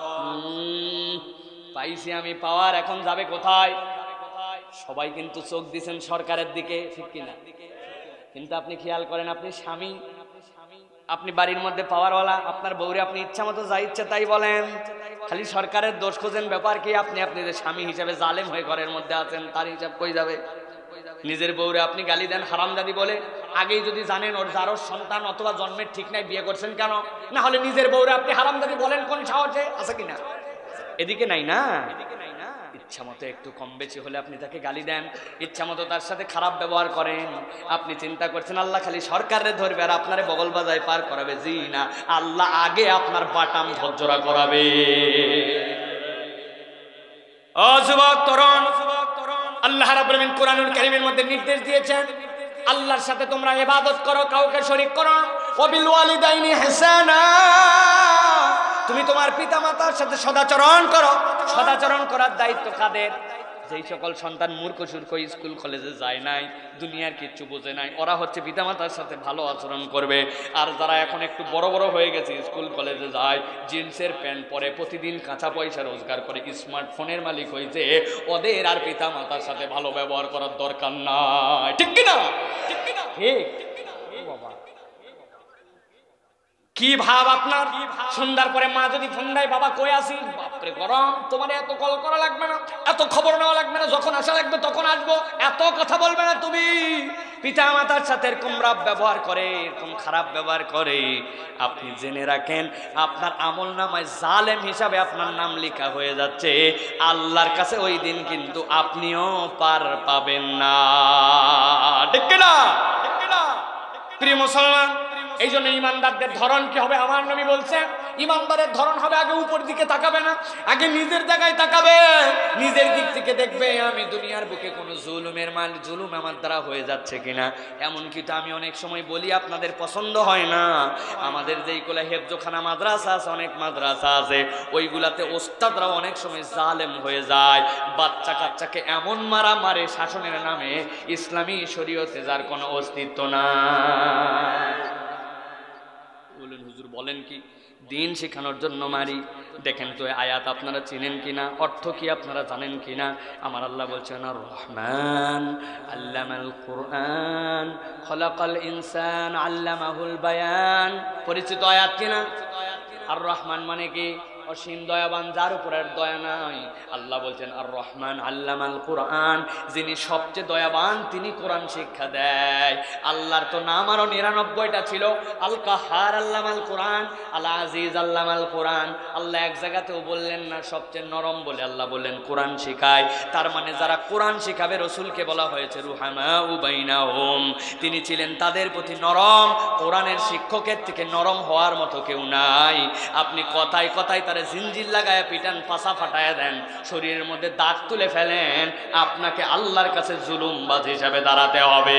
পাইছি আমি পাওয়ার, এখন যাবে কোথায়? সবাই কিন্তু চোখ দিচ্ছেন সরকারের দিকে, ঠিক কিনা? কিন্তু আপনি খেয়াল করেন, আপনি স্বামী, আপনি বাড়ির মধ্যে পাওয়ারওয়ালা, আপনার বউরে আপনি ইচ্ছা মতো যা ইচ্ছে তাই বলেন, খালি সরকারের দোষ খোঁজেন। ব্যাপার কি? আপনি আপনি যে স্বামী হিসেবে জালেম হয়ে ঘরের মধ্যে আছেন, তার হিসাব কই যাবে? নিজের বউরে আপনি গালি দেন হারামজাদি বলে, আগেই যদি জানেন ওর যারও সন্তান অথবা জন্মের ঠিক নাই, বিয়ে করছেন কেন? না হলে নিজের বউরে আপনি হারামজাদি বলেন কোন সাহসে? আছে কিনা? এদিকে নাই না? ইচ্ছা মতো একটু কম বেশি হলে আপনি তাকে গালি দেন, ইচ্ছা মতো তার সাথে খারাপ ব্যবহার করেন। আপনি চিন্তা করছেন আল্লাহ খালি সরকারে ধরবে আর আপনারে বগল বাজায় পার করাবে? জি না, আল্লাহ আগে আপনার বাটাম ঝরঝরা করাবে। ও যুবক তরুণ, আল্লাহ রাব্বুল আমিন কোরআনুল কারীমের মধ্যে নির্দেশ দিয়েছেন আল্লাহর সাথে তোমরা ইবাদত করো, কাউকে শরীক করো। ওয়াবিল ওয়ালিদাইনি ইহসানা, তুমি তোমার পিতামাতার সাথে সদাচরণ করো। সদাচরণ করার দায়িত্ব কাদের? যেই সকল সন্তান মূর্খ সূর্খ, স্কুল কলেজে যায় নাই, দুনিয়ার কিচ্ছু বোঝে নাই, ওরা হচ্ছে পিতামাতার সাথে ভালো আচরণ করবে। আর যারা এখন একটু বড় বড় হয়ে গেছে, স্কুল কলেজে যায়, জিন্সের প্যান্ট পরে, প্রতিদিন কাঁচা পয়সা রোজগার করে, স্মার্টফোনের মালিক হয়েছে, ওদের আর পিতামাতার সাথে ভালো ব্যবহার করার দরকার নাই। ঠিক কিনা? ঠিক কিনা? ঠিক। বাবা কি ভাব আপনার? সন্ধ্যার পরে মা যদি ফোন দেয়, বাবা কই আসি? বাপরে গরম, তোমার এত কল করা লাগবে না, এত খবর নেওয়া লাগবে না, যখন আসা লাগবে তখন আসবো, এত কথা বলবে না তুমি। পিতা মাতার সাথে এরকম রাব ব্যবহার করে, এরকম খারাপ ব্যবহার করে, আপনি জেনে রাখেন আপনার আমল নামায় জালেম হিসাবে আপনার নাম লেখা হয়ে যাচ্ছে। আল্লাহর কাছে ওই দিন কিন্তু আপনিও পার পাবেন না। ঠিক কিনা? ঠিক কিনা? প্রিয় মুসলমান, এই জন্য ইমানদারদের ধরন কি হবে? আমার নবী বলছেন ইমানদারের ধরন হবে আগে উপর দিকে তাকাবে না, আগে নিজের জায়গায় তাকাবে, নিজের দিক থেকে দেখবে আমি দুনিয়ার বুকে কোনো জুলুমের মাল জুলুম আমার দ্বারা হয়ে যাচ্ছে কিনা। এমনকি তো আমি অনেক সময় বলি, আপনাদের পছন্দ হয় না, আমাদের যেইগুলা হেফজোখানা মাদ্রাসা আছে, অনেক মাদ্রাসা আছে, ওইগুলাতে ওস্তাদরা অনেক সময় জালেম হয়ে যায়, বাচ্চা কাচ্চাকে এমন মারা মারে শাসনের নামে, ইসলামী শরীয়তে যার কোনো অস্তিত্ব নাই। বলেন হুজুর বলেন কি? দিন শেখানোর জন্য মারি। দেখেন তো আয়াত আপনারা চিনেন কিনা, অর্থ কি আপনারা জানেন কিনা? আমার আল্লাহ বলছেন আর রহমান আল্লামাল কুরআন খলাকাল ইনসান আল্লামাহুল বায়ান। পরিচিত আয়াত কিনা? আর রহমান মানে কি? অসীম দয়াবান, যার উপর আর দয়া নাই। আল্লাহ বলছেন আর রহমান আল্লামাল কুরআন, যিনি সবচেয়ে দয়াবান তিনি কোরআন শিক্ষা দেয়। আল্লাহর তো নাম আরো নিরানব্বইটা ছিল, আল কাহার আল্লামাল কুরআন, আল আজিজ আল্লামাল কুরআন। আল্লাহ এক জায়গাতেও বললেন না সবচেয়ে নরম বলে, আল্লাহ বললেন কোরআন শিখায়। তার মানে যারা কোরআন শিখাবে, রসুলকে বলা হয়েছে রুহামাউ বাইনাহুম, তিনি ছিলেন তাদের প্রতি নরম। কোরআনের শিক্ষকের থেকে নরম হওয়ার মতো কেউ নাই। আপনি কথায় কথায় তারা জিঞ্জির লাগায় পিটান, পাশা ফাটায় দেন, শরীরের মধ্যে দাগ তুলে ফেলেন, আপনাকে আল্লাহর কাছে জুলুমবাজ হিসাবে দাঁড়াতে হবে।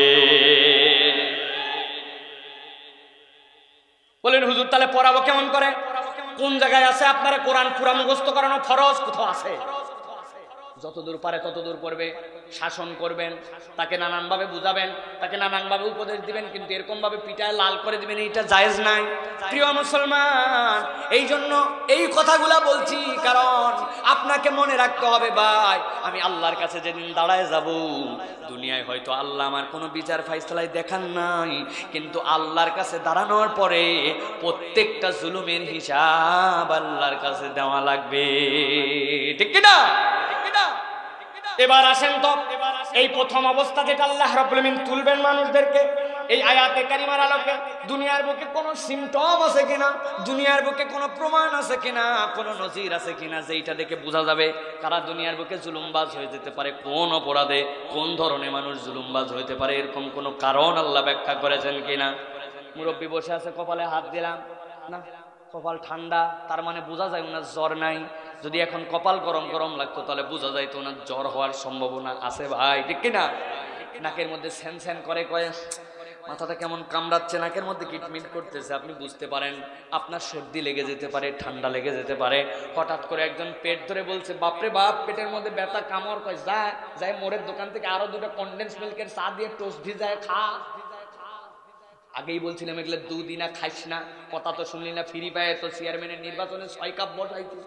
বলেন হুজুর তাহলে পড়াবো কেমন করে? কোন জায়গায় আছে আপনারা কোরআন পুরা মুখস্থ করানো ফরজ? কোথাও আছে? যতদূর পারে ততদূর পড়বে, শাসন করবেন, তাকে নানানভাবে বুঝাবেন, তাকে নানানভাবে উপদেশ দিবেন, কিন্তু এরকম ভাবে পিটায় লাল করে দিবেন, এইটা জায়েজ নাই। প্রিয় মুসলমান, এই জন্য এই কথাগুলা বলছি, কারণ আপনাকে মনে রাখতে হবে ভাই, আমি আল্লাহর কাছে যেদিন দাঁড়ায় যাব, দুনিয়ায় হয়তো আল্লাহ আমার কোনো বিচার ফাইসলায় দেখান নাই, কিন্তু আল্লাহর কাছে দাঁড়ানোর পরে প্রত্যেকটা জুলুমের হিসাব আল্লাহর কাছে দেওয়া লাগবে। ঠিক কিনা? এবার আসেন তো এই প্রথম অবস্থা যেটা আল্লাহ রাব্বুল আলামিন তুলবেন মানুষদেরকে, এই আয়াতে কারিমার আলোকে দুনিয়ার বুকে কোনো সিমটম আছে কিনা, দুনিয়ার বুকে কোনো প্রমাণ আছে কিনা, কোনো নজির আছে কিনা, যেইটা দেখে বোঝা যাবে কারা দুনিয়ার বুকে জুলুমবাজ হয়ে যেতে পারে, কোন অপরাধে কোন ধরনের মানুষ জুলুমবাজ হইতে পারে, এরকম কোনো কারণ আল্লাহ ব্যাখ্যা করেছেন কিনা। মুরব্বী বসে আছে, কপালে হাত দিলাম না, কপাল ঠান্ডা, তার মানে বোঝা যায় ওনার জ্বর নাই। যদি এখন কপাল গরম গরম লাগতো তাহলে বোঝা যায় তো ওনার জ্বর হওয়ার সম্ভাবনা আছে ভাই, ঠিক কিনা? নাকের মধ্যে স্যান স্যান করে, কয়ে মাথাটা কেমন কামড়াচ্ছে, নাকের মধ্যে কিটমিট করতেছে, আপনি বুঝতে পারেন আপনার সর্দি লেগে যেতে পারে, ঠান্ডা লেগে যেতে পারে। হঠাৎ করে একজন পেট ধরে বলছে বাপরে বাপ পেটের মধ্যে ব্যথা, কামড়, কয় যা যাই মোড়ের দোকান থেকে আরো দুটো কনডেন্স মিল্কের চা দিয়ে টোস্ট ভিজায় খা। আগেই বলছিলাম এগুলো দুদিনা খাইস না, কথা তো শুনলি না, ফ্রি পায় তো চেয়ারম্যানের নির্বাচনে ছয় কাপ বসাইছে।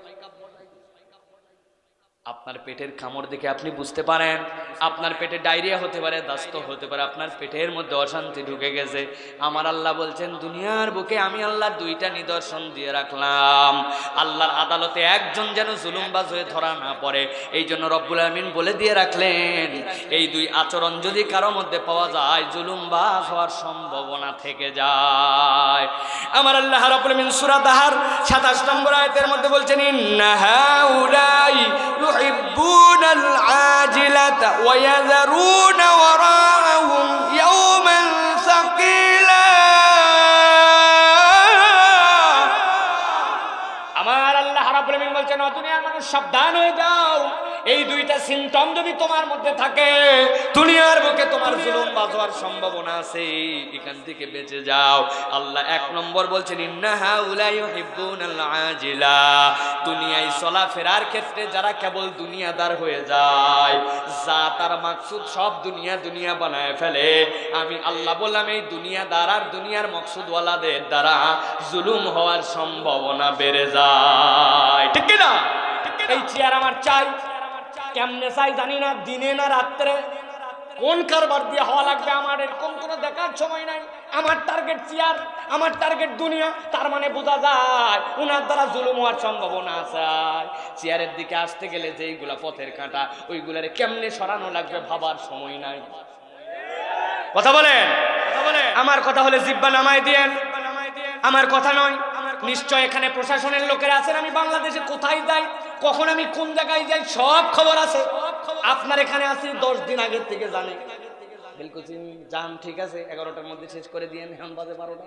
আপনার পেটের কামড় দেখে আপনি বুঝতে পারেন আপনার পেটে ডায়রিয়া হতে পারে, দাস্ত হতে পারে, আপনার পেটের মধ্যে অশান্তি ঢুকে গেছে। আমার আল্লাহ বলছেন দুনিয়ার বুকে আমি আল্লাহ দুইটা নিদর্শন দিয়ে রাখলাম, আল্লাহর আদালতে একজন যেন জুলুমবাজ হয়ে ধরা না পড়ে। এই জন্য রব্বুল আমিন বলে দিয়ে রাখলেন এই দুই আচরণ যদি কারো মধ্যে পাওয়া যায় জুলুমবাজ হওয়ার সম্ভাবনা থেকে যায়। আমার আল্লাহ রব্বুল আমিন সূরা দাহার সাতাশ নম্বর আয়াতের মধ্যে বলছেন ইন্না হাউলাই يحبون العاجلة ويذرون وراءهم يوما ثقيلا। আমার আল্লাহ রাব্বুল আমিন বলছেন ও দুনিয়ার মানুষ সাবধান হয়ে যাও, এই দুইটা সিমটম যদি তোমার মধ্যে থাকে দুনিয়ার বুকে তোমার জুলুমবাজ হওয়ার সম্ভাবনা আছে, এখান থেকে বেঁচে যাও। আল্লাহ এক নম্বর বলছেন ইন্না হাউলাই ইউহিব্বুনাল আজিলা, দুনিয়ায় চলাফেরার ক্ষেত্রে যারা কেবল দুনিয়াদার হয়ে যায়, যা তার মাকসুদ সব দুনিয়া দুনিয়া বানায় ফেলে, আমি আল্লাহ বললাম এই দুনিয়াদার আর দুনিয়ার মকসুদওয়ালাদের দ্বারা জুলুম হওয়ার সম্ভাবনা বেড়ে যায়, ঠিক কি না? এই চেয়ার আমার চাই, কেমনে চাই জানি না, দিনে না রাত্রে, কোন কারবার দিয়ে হওয়া লাগবে আমার এরকম কোনো দেখার সময় নাই। আমার টার্গেট চেয়ার, আমার টার্গেট দুনিয়া, তার মানে বোঝা যায় ওনার দ্বারা জুলুম হওয়ার সম্ভাবনা আছে। চেয়ারের দিকে আসতে গেলে যেইগুলা পথের কাঁটা ওইগুলার কেমনে সরানো লাগবে ভাবার সময় নাই। কথা বলেন, আমার কথা হলে জিব্বা নামায় দিয়েন, আমার কথা নয়। নিশ্চয় এখানে প্রশাসনের লোকেরা আছেন, আমি বাংলাদেশে কোথায় যাই, কখন আমি কোন জায়গায় যাই সব খবর আছে। আপনার এখানে আছি দশ দিন আগের থেকে জানে, বিলকুল যান, ঠিক আছে এগারোটার মধ্যে শেষ করে দিয়ে এখন বাজে বারোটা।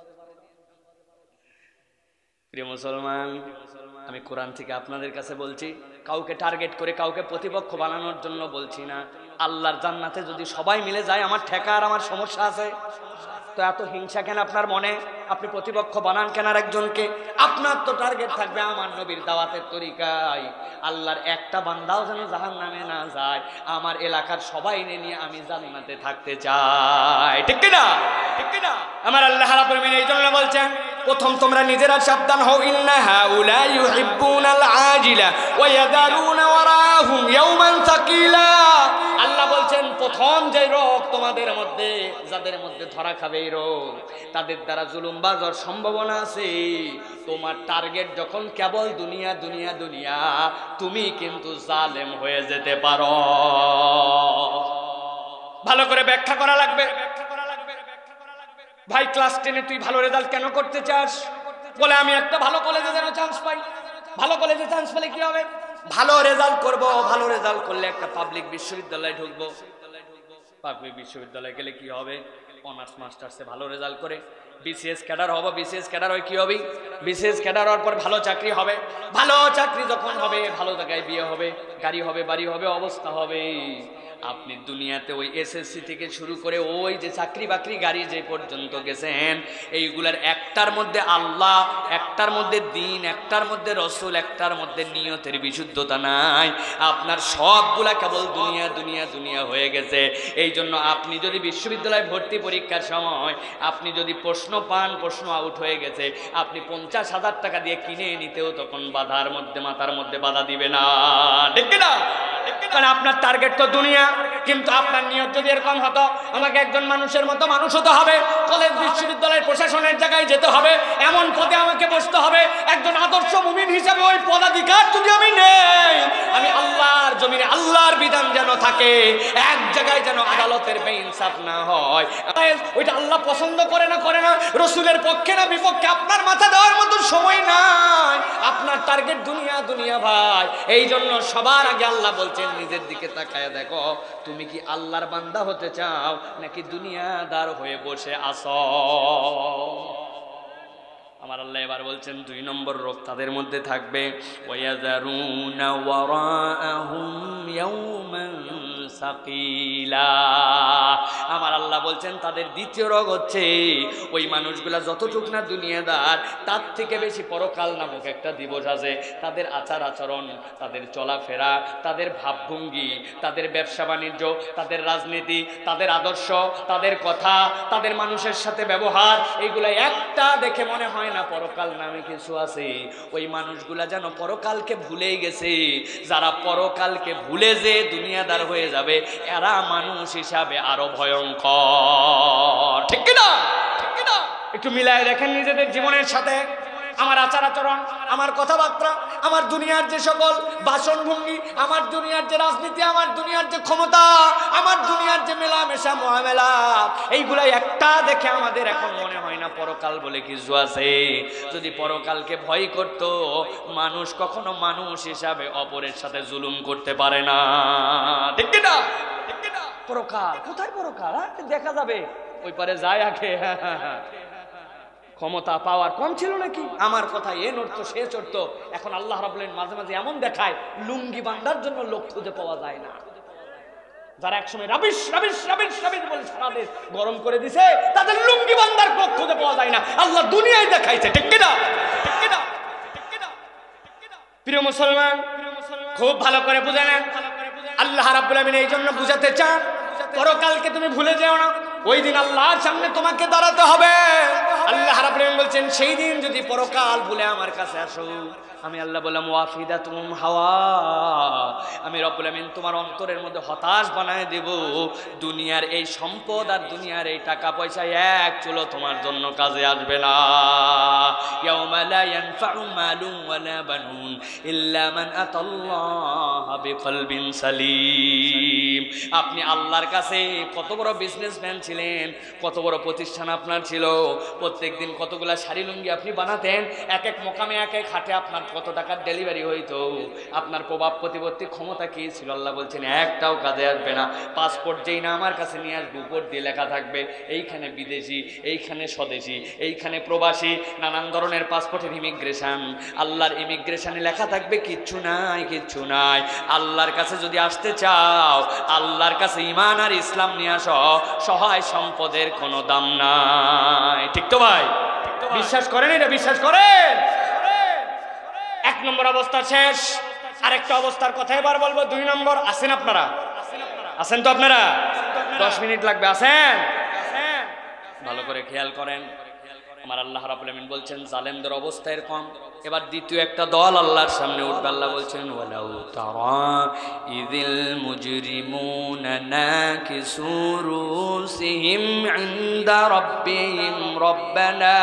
প্রিয় মুসলমান, আমি কোরআন থেকে আপনাদের কাছে বলছি, কাউকে টার্গেট করে কাউকে প্রতিপক্ষ বানানোর জন্য বলছি না। আল্লাহর জান্নাতে যদি সবাই মিলে যায় আমার ঠেকা আর আমার সমস্যা আছে, তো এত হিংসা কেন আপনার মনে? আপনি প্রতিপক্ষ বানান কেন একজনকে? আপনার তো টার্গেট থাকবে আমার নবীর দাওয়াতের তরিকায় আল্লাহর একটা বান্দাও যেন জাহান্নামে না যায়, আমার এলাকার সবাই নিয়ে আমি জান্নাতে থাকতে চাই, ঠিক কি না? ঠিক কি না? আমার আল্লাহ রাব্বুল আমিন এই জন্য বলছেন প্রথম তোমরা নিজেরা সাবধান হও, ইন্না হাউলা ইউহিব্বুনাল আজিলা ওয়া ইয়াদারুনা ওয়ারাহুম ইয়াওমান সাকিলা। আল্লাহ বলছেন প্রথম যে রোগ তোমাদের মধ্যে, যাদের মধ্যে ধরা খাবে এই রোগ, তাদের দ্বারা জুলুমবাজ হওয়ার সম্ভাবনা আছে। তোমার টার্গেট যখন কেবল দুনিয়া দুনিয়া দুনিয়া, তুমি কিন্তু জালেম হয়ে যেতে পারো। ভালো করে ব্যাখ্যা করা লাগবে। ভাই ক্লাস টেনে তুই ভালো রেজাল্ট কেন করতে চাস? বলে আমি একটা ভালো কলেজে যেন চান্স পাই। ভালো কলেজে চান্স পেলে কি হবে? ভালো রেজাল্ট করব, ভালো রেজাল্ট করলে একটা পাবলিক বিশ্ববিদ্যালয়ে ঢুকবো। পাবলিক বিশ্ববিদ্যালয়ে গেলে কি হবে? অনার্স মাস্টার্সে ভালো রেজাল্ট করে বিসিএস ক্যাডার হবো। বিসিএস ক্যাডার হয় কি হবে? বিসিএস ক্যাডার হওয়ার পর ভালো চাকরি হবে। ভালো চাকরি যখন হবে, ভালো জায়গায় বিয়ে হবে, গাড়ি হবে, বাড়ি হবে, অবস্থা হবে। আপনি দুনিয়াতে ওই এসএসসি থেকে শুরু করে ওই যে চাকরি বাকরি গাড়ি যে পর্যন্ত গেছেন, এইগুলার একটার মধ্যে আল্লাহ, একটার মধ্যে দিন, একটার মধ্যে রসুল, একটার মধ্যে নিয়তের বিশুদ্ধতা নাই। আপনার সবগুলা কেবল দুনিয়া দুনিয়া দুনিয়া হয়ে গেছে। এই জন্য আপনি যদি বিশ্ববিদ্যালয় ভর্তি পরীক্ষার সময় আপনি যদি প্রশ্ন পান, প্রশ্ন আউট হয়ে গেছে, আপনি পঞ্চাশ হাজার টাকা দিয়ে কিনে নিতেও তখন বাধার মধ্যে, মাথার মধ্যে বাধা দিবে না, ঠিক না? কারণ আপনার টার্গেট তো দুনিয়া, কিন্তু আপনার নিয়ত যদি এরকম হতো আমাকে একজন মানুষের মতো মানুষ হতে হবে, কলেজ বিশ্ববিদ্যালয়ের প্রশাসনের জায়গায় যেতে হবে, এমন পদে আমাকে বসতে হবে, একজন আদর্শ মুমিন হিসাবে ওই পদাধিকার যদি আমি নেই, আমি আল্লাহর জমিনে আল্লাহর বিধান যেন থাকে, এক জায়গায় যেন আদালতের বেইনসাফ না হয়, ওইটা আল্লাহ পছন্দ করে না করে না, রসুলের পক্ষে না বিপক্ষে আপনার মাথা দেওয়ার মতো সময় নাই। আপনার টার্গেট দুনিয়া দুনিয়া ভাই। এই জন্য সবার আগে আল্লাহ বলছেন নিজের দিকে তাকায় দেখো তুমি কি আল্লাহর বান্দা হতে চাও নাকি দুনিয়াদার হয়ে বসে আছো। আমার আল্লাহ এবার বলছেন দুই নম্বর রোগ তাদের মধ্যে থাকবে, ওয়াযারুনা ওয়ারাআহুম ইয়াওমান সাকিলা। আমার আল্লাহ বলছেন তাদের দ্বিতীয় রোগ হচ্ছে ওই মানুষগুলা যতটুক না দুনিয়াদার, তার থেকে বেশি পরকাল নামক একটা দিবস আছে। তাদের আচার আচরণ, তাদের চলাফেরা, তাদের ভাবভঙ্গি, তাদের ব্যবসা বাণিজ্য, তাদের রাজনীতি, তাদের আদর্শ, তাদের কথা, তাদের মানুষের সাথে ব্যবহার, এইগুলা একটা দেখে মনে হয় না পরকাল নামে কিছু আছে। ওই মানুষগুলা যেন পরকালকে ভুলেই গেছে। যারা পরকালকে ভুলে যে দুনিয়াদার হয়ে যাবে এরা মানুষ হিসাবে আরো ভয়ঙ্কর। ঠিক কিনা? ঠিক কিনা? একটু মিলায় দেখেন নিজেদের জীবনের সাথে। আমার আচার আচরণ, আমার কথাবার্তা, আমার দুনিয়ার যে সকল বাসনভঙ্গি, আমার দুনিয়ার যে রাজনীতি, আমার দুনিয়ার যে ক্ষমতা, আমার দুনিয়ার যে মেলামেশা মহামেলা, এইগুলাই একটা দেখে আমাদের এখন মনে হয় না পরকাল বলে কিছু আছে। যদি পরকালকে ভয় করত মানুষ কখনো মানুষ হিসাবে অপরের সাথে জুলুম করতে পারে না। ঠিক কিনা? ঠিক কিনা? পরকাল কোথায়? পরকাল দেখা যাবে ওই পারে যায় আগে। ক্ষমতা পাওয়ার কম ছিল নাকি? আমার কথা এ নড়তো সে চড়তো। এখন আল্লাহ রাব্বুল আলামিন মাঝে মাঝে এমন দেখায় লুঙ্গি বান্ধার জন্য লোক খুঁজে পাওয়া যায় না। যারা একসময় রাবিশ রাবিশ রাবিশ রাবিশ বলে সারা দেশ গরম করে দিছে, তাদের লুঙ্গি বান্ধার লোক খুঁজে পাওয়া যায় না। আল্লাহ দুনিয়ায় দেখাইছে। ঠিক কিনা? ঠিক কিনা? ঠিক কিনা? প্রিয় মুসলমান, খুব ভালো করে বুঝে নেন। আল্লাহ রাব্বুল আলামিন এই জন্য বুঝাতে চান পরকালকে তুমি ভুলে যেও না। ওই দিন আল্লাহর সামনে তোমাকে দাঁড়াতে হবে। আল্লাহ রাব্বুল আলামিন বলছেন সেই দিন যদি পরকাল ভুলে আমার কাছে আসো, আমি আল্লাহ বললাম ওয়াফিদাতুম হাওয়া, আমি রব্বুল আমিন তোমার অন্তরের মধ্যে হতাশ বানায় দেব। দুনিয়ার এই সম্পদ আর দুনিয়ার এই টাকা পয়সা এক চুলো তোমার জন্য কাজে আসবে না। ইয়াউমা লা ইয়ানফাউ মালুন ওয়ালা বানুন ইল্লা মান আতাল্লাহা বিকলবিন সালিম। আপনি আল্লাহর কাছে কত বড় বিজনেসম্যান ছিলেন, কত বড় প্রতিষ্ঠান আপনার ছিল, প্রত্যেকদিন কতগুলা শাড়ি লুঙ্গি আপনি বানাতেন, এক এক মোকামে এক এক হাটে আপনার কত টাকার ডেলিভারি হইতো, আপনার প্রভাব প্রতিপত্তি ক্ষমতা কি ছিল, আল্লাহ বলছেন একটাও কাজে আসবে না। পাসপোর্ট যেই না আমার কাছে নিয়ে আসবে উপর দিয়ে লেখা থাকবে এইখানে বিদেশি, এইখানে স্বদেশি, এইখানে প্রবাসী, নানান ধরনের পাসপোর্টের ইমিগ্রেশন। আল্লাহর ইমিগ্রেশনে লেখা থাকবে কিচ্ছু নাই, কিচ্ছু নাই। আল্লাহর কাছে যদি আসতে চাও, আল্লাহর কাছে ঈমান আর ইসলাম নিয়ে আসো, সহায় সম্পদের কোনো দাম নাই। ঠিক তো ভাই? বিশ্বাস করেন এটা? বিশ্বাস করেন? এক নম্বর অবস্থা শেষ। আরেকটা অবস্থার কথা এবার বলবো, দুই নম্বর। আছেন আপনারা? আছেন তো আপনারা? দশ মিনিট লাগবে। আছেন? ভালো করে খেয়াল করেন। আমার আল্লাহ রাব্বুল আমিন বলছেন জালেমদের অবস্থা এরকম। এবার দ্বিতীয় একটা দল আল্লাহর সামনে উঠবে। আল্লাহ বলছেন ওয়ালাউ তারা ইযিল মুজরিমুনা নাকিসু রুসিহিম ইনদা রাব্বিহিম রব্বানা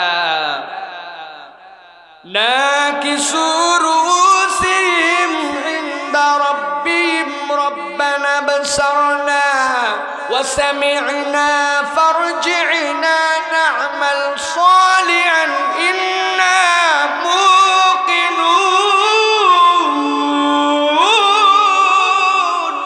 নাকিসু রুসিহিম ইনদা রাব্বিহিম রব্বানা বসরনা وسمعنا فارجعنا نعمل صالحا إنا موقنون।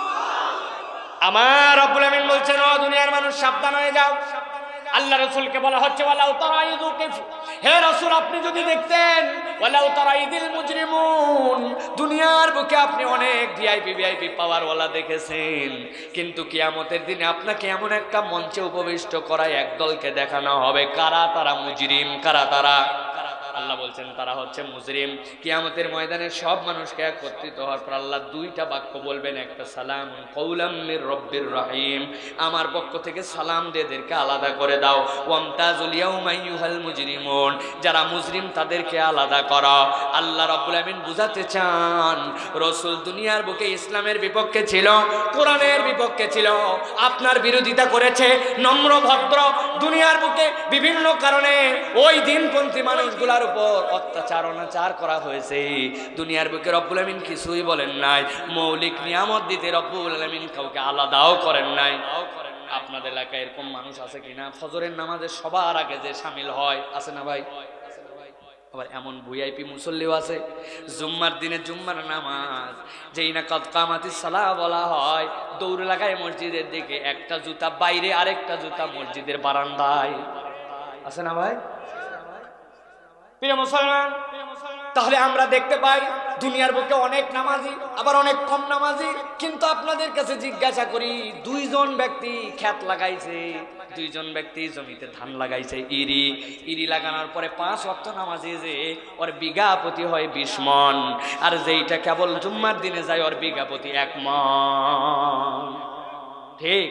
আমার রব্বুল আমিন বলছেন ও দুনিয়ার মানুষ সাবধান হয়ে যাও। আল্লাহ রাসূলকে বলা হচ্ছে ওয়ালাউ তারা ইযু কিফ, হে রাসূল আপনি যদি দেখতেন, ওয়ালাউ তারা ইযিল মুজরিমুন, দুনিয়ার বুকে আপনি অনেক ভিআইপি ভিআইপি পাওয়ার ওয়ালা দেখেছেন, কিন্তু কিয়ামতের দিনে আপনাকে এমন একটা মঞ্চে উপবিষ্ট করায় একদলকে দেখানো হবে কারা তারা মুজরিম, কারা তারা। আল্লাহ বলছেন তারা হচ্ছে মুজরিম। কিয়ামতের ময়দানে সব মানুষকে একত্রিত হওয়ার পর আল্লাহ দুইটা বাক্য বলবেন, একটা সালাম কওলাম মির রব্বির রহিম, আমার পক্ষ থেকে সালাম দিয়ে এদেরকে আলাদা করে দাও। ওয়ামতাজুল ইয়াউমা আইয়ুহাল মুজরিমুন, যারা মুজরিম তাদেরকে আলাদা করো। আল্লাহ রাব্বুল আমিন বুঝাতে চান রাসূল দুনিয়ার বুকে ইসলামের বিপক্ষে ছিল, কোরআনের বিপক্ষে ছিল, আপনার বিরোধিতা করেছে, নম্র ভদ্র, দুনিয়ার বুকে বিভিন্ন কারণে ওই দিনপন্থী মানুষগুলোর উপর অত্যাচার অনাচার করা হয়েছে। দুনিয়ার বুকে রব্বুল আমিন কিছুই বলেন নাই, মৌলিক নিয়ামত দিতে রব্বুল আমিন কাউকে আলাদাও করেন নাই। আপনাদের এলাকায় এরকম মানুষ আছে কিনা ফজরের নামাজে সবার আগে যে শামিল হয়, আছে না ভাই? আবার এমন ভিআইপি মুসল্লিও আছে জুম্মার দিনে জুম্মার নামাজ যেই না কদ কামাতিস সালাহ বলা হয়, দৌড় লাগায় মসজিদের দিকে, একটা জুতা বাইরে আরেকটা জুতা মসজিদের বারান্দায়, আছে না ভাই? প্রিয় মুসলমান, তাহলে আমরা দেখতে পাই দুনিয়ার বুকে অনেক নামাজি আবার অনেক কম নামাজি। কিন্তু আপনাদের কাছে জিজ্ঞাসা করি, দুইজন ব্যক্তি ক্ষেত লাগাইছে, দুইজন ব্যক্তি জমিতে ধান লাগাইছে, ইরি ইরি লাগানোর পরে পাঁচ ওয়াক্ত নামাজি যে ওর বিঘা প্রতি হয় বিশ মন, আর যেইটা কেবল জুম্মার দিনে যায় ওর বিঘা প্রতি এক মন। ঠিক?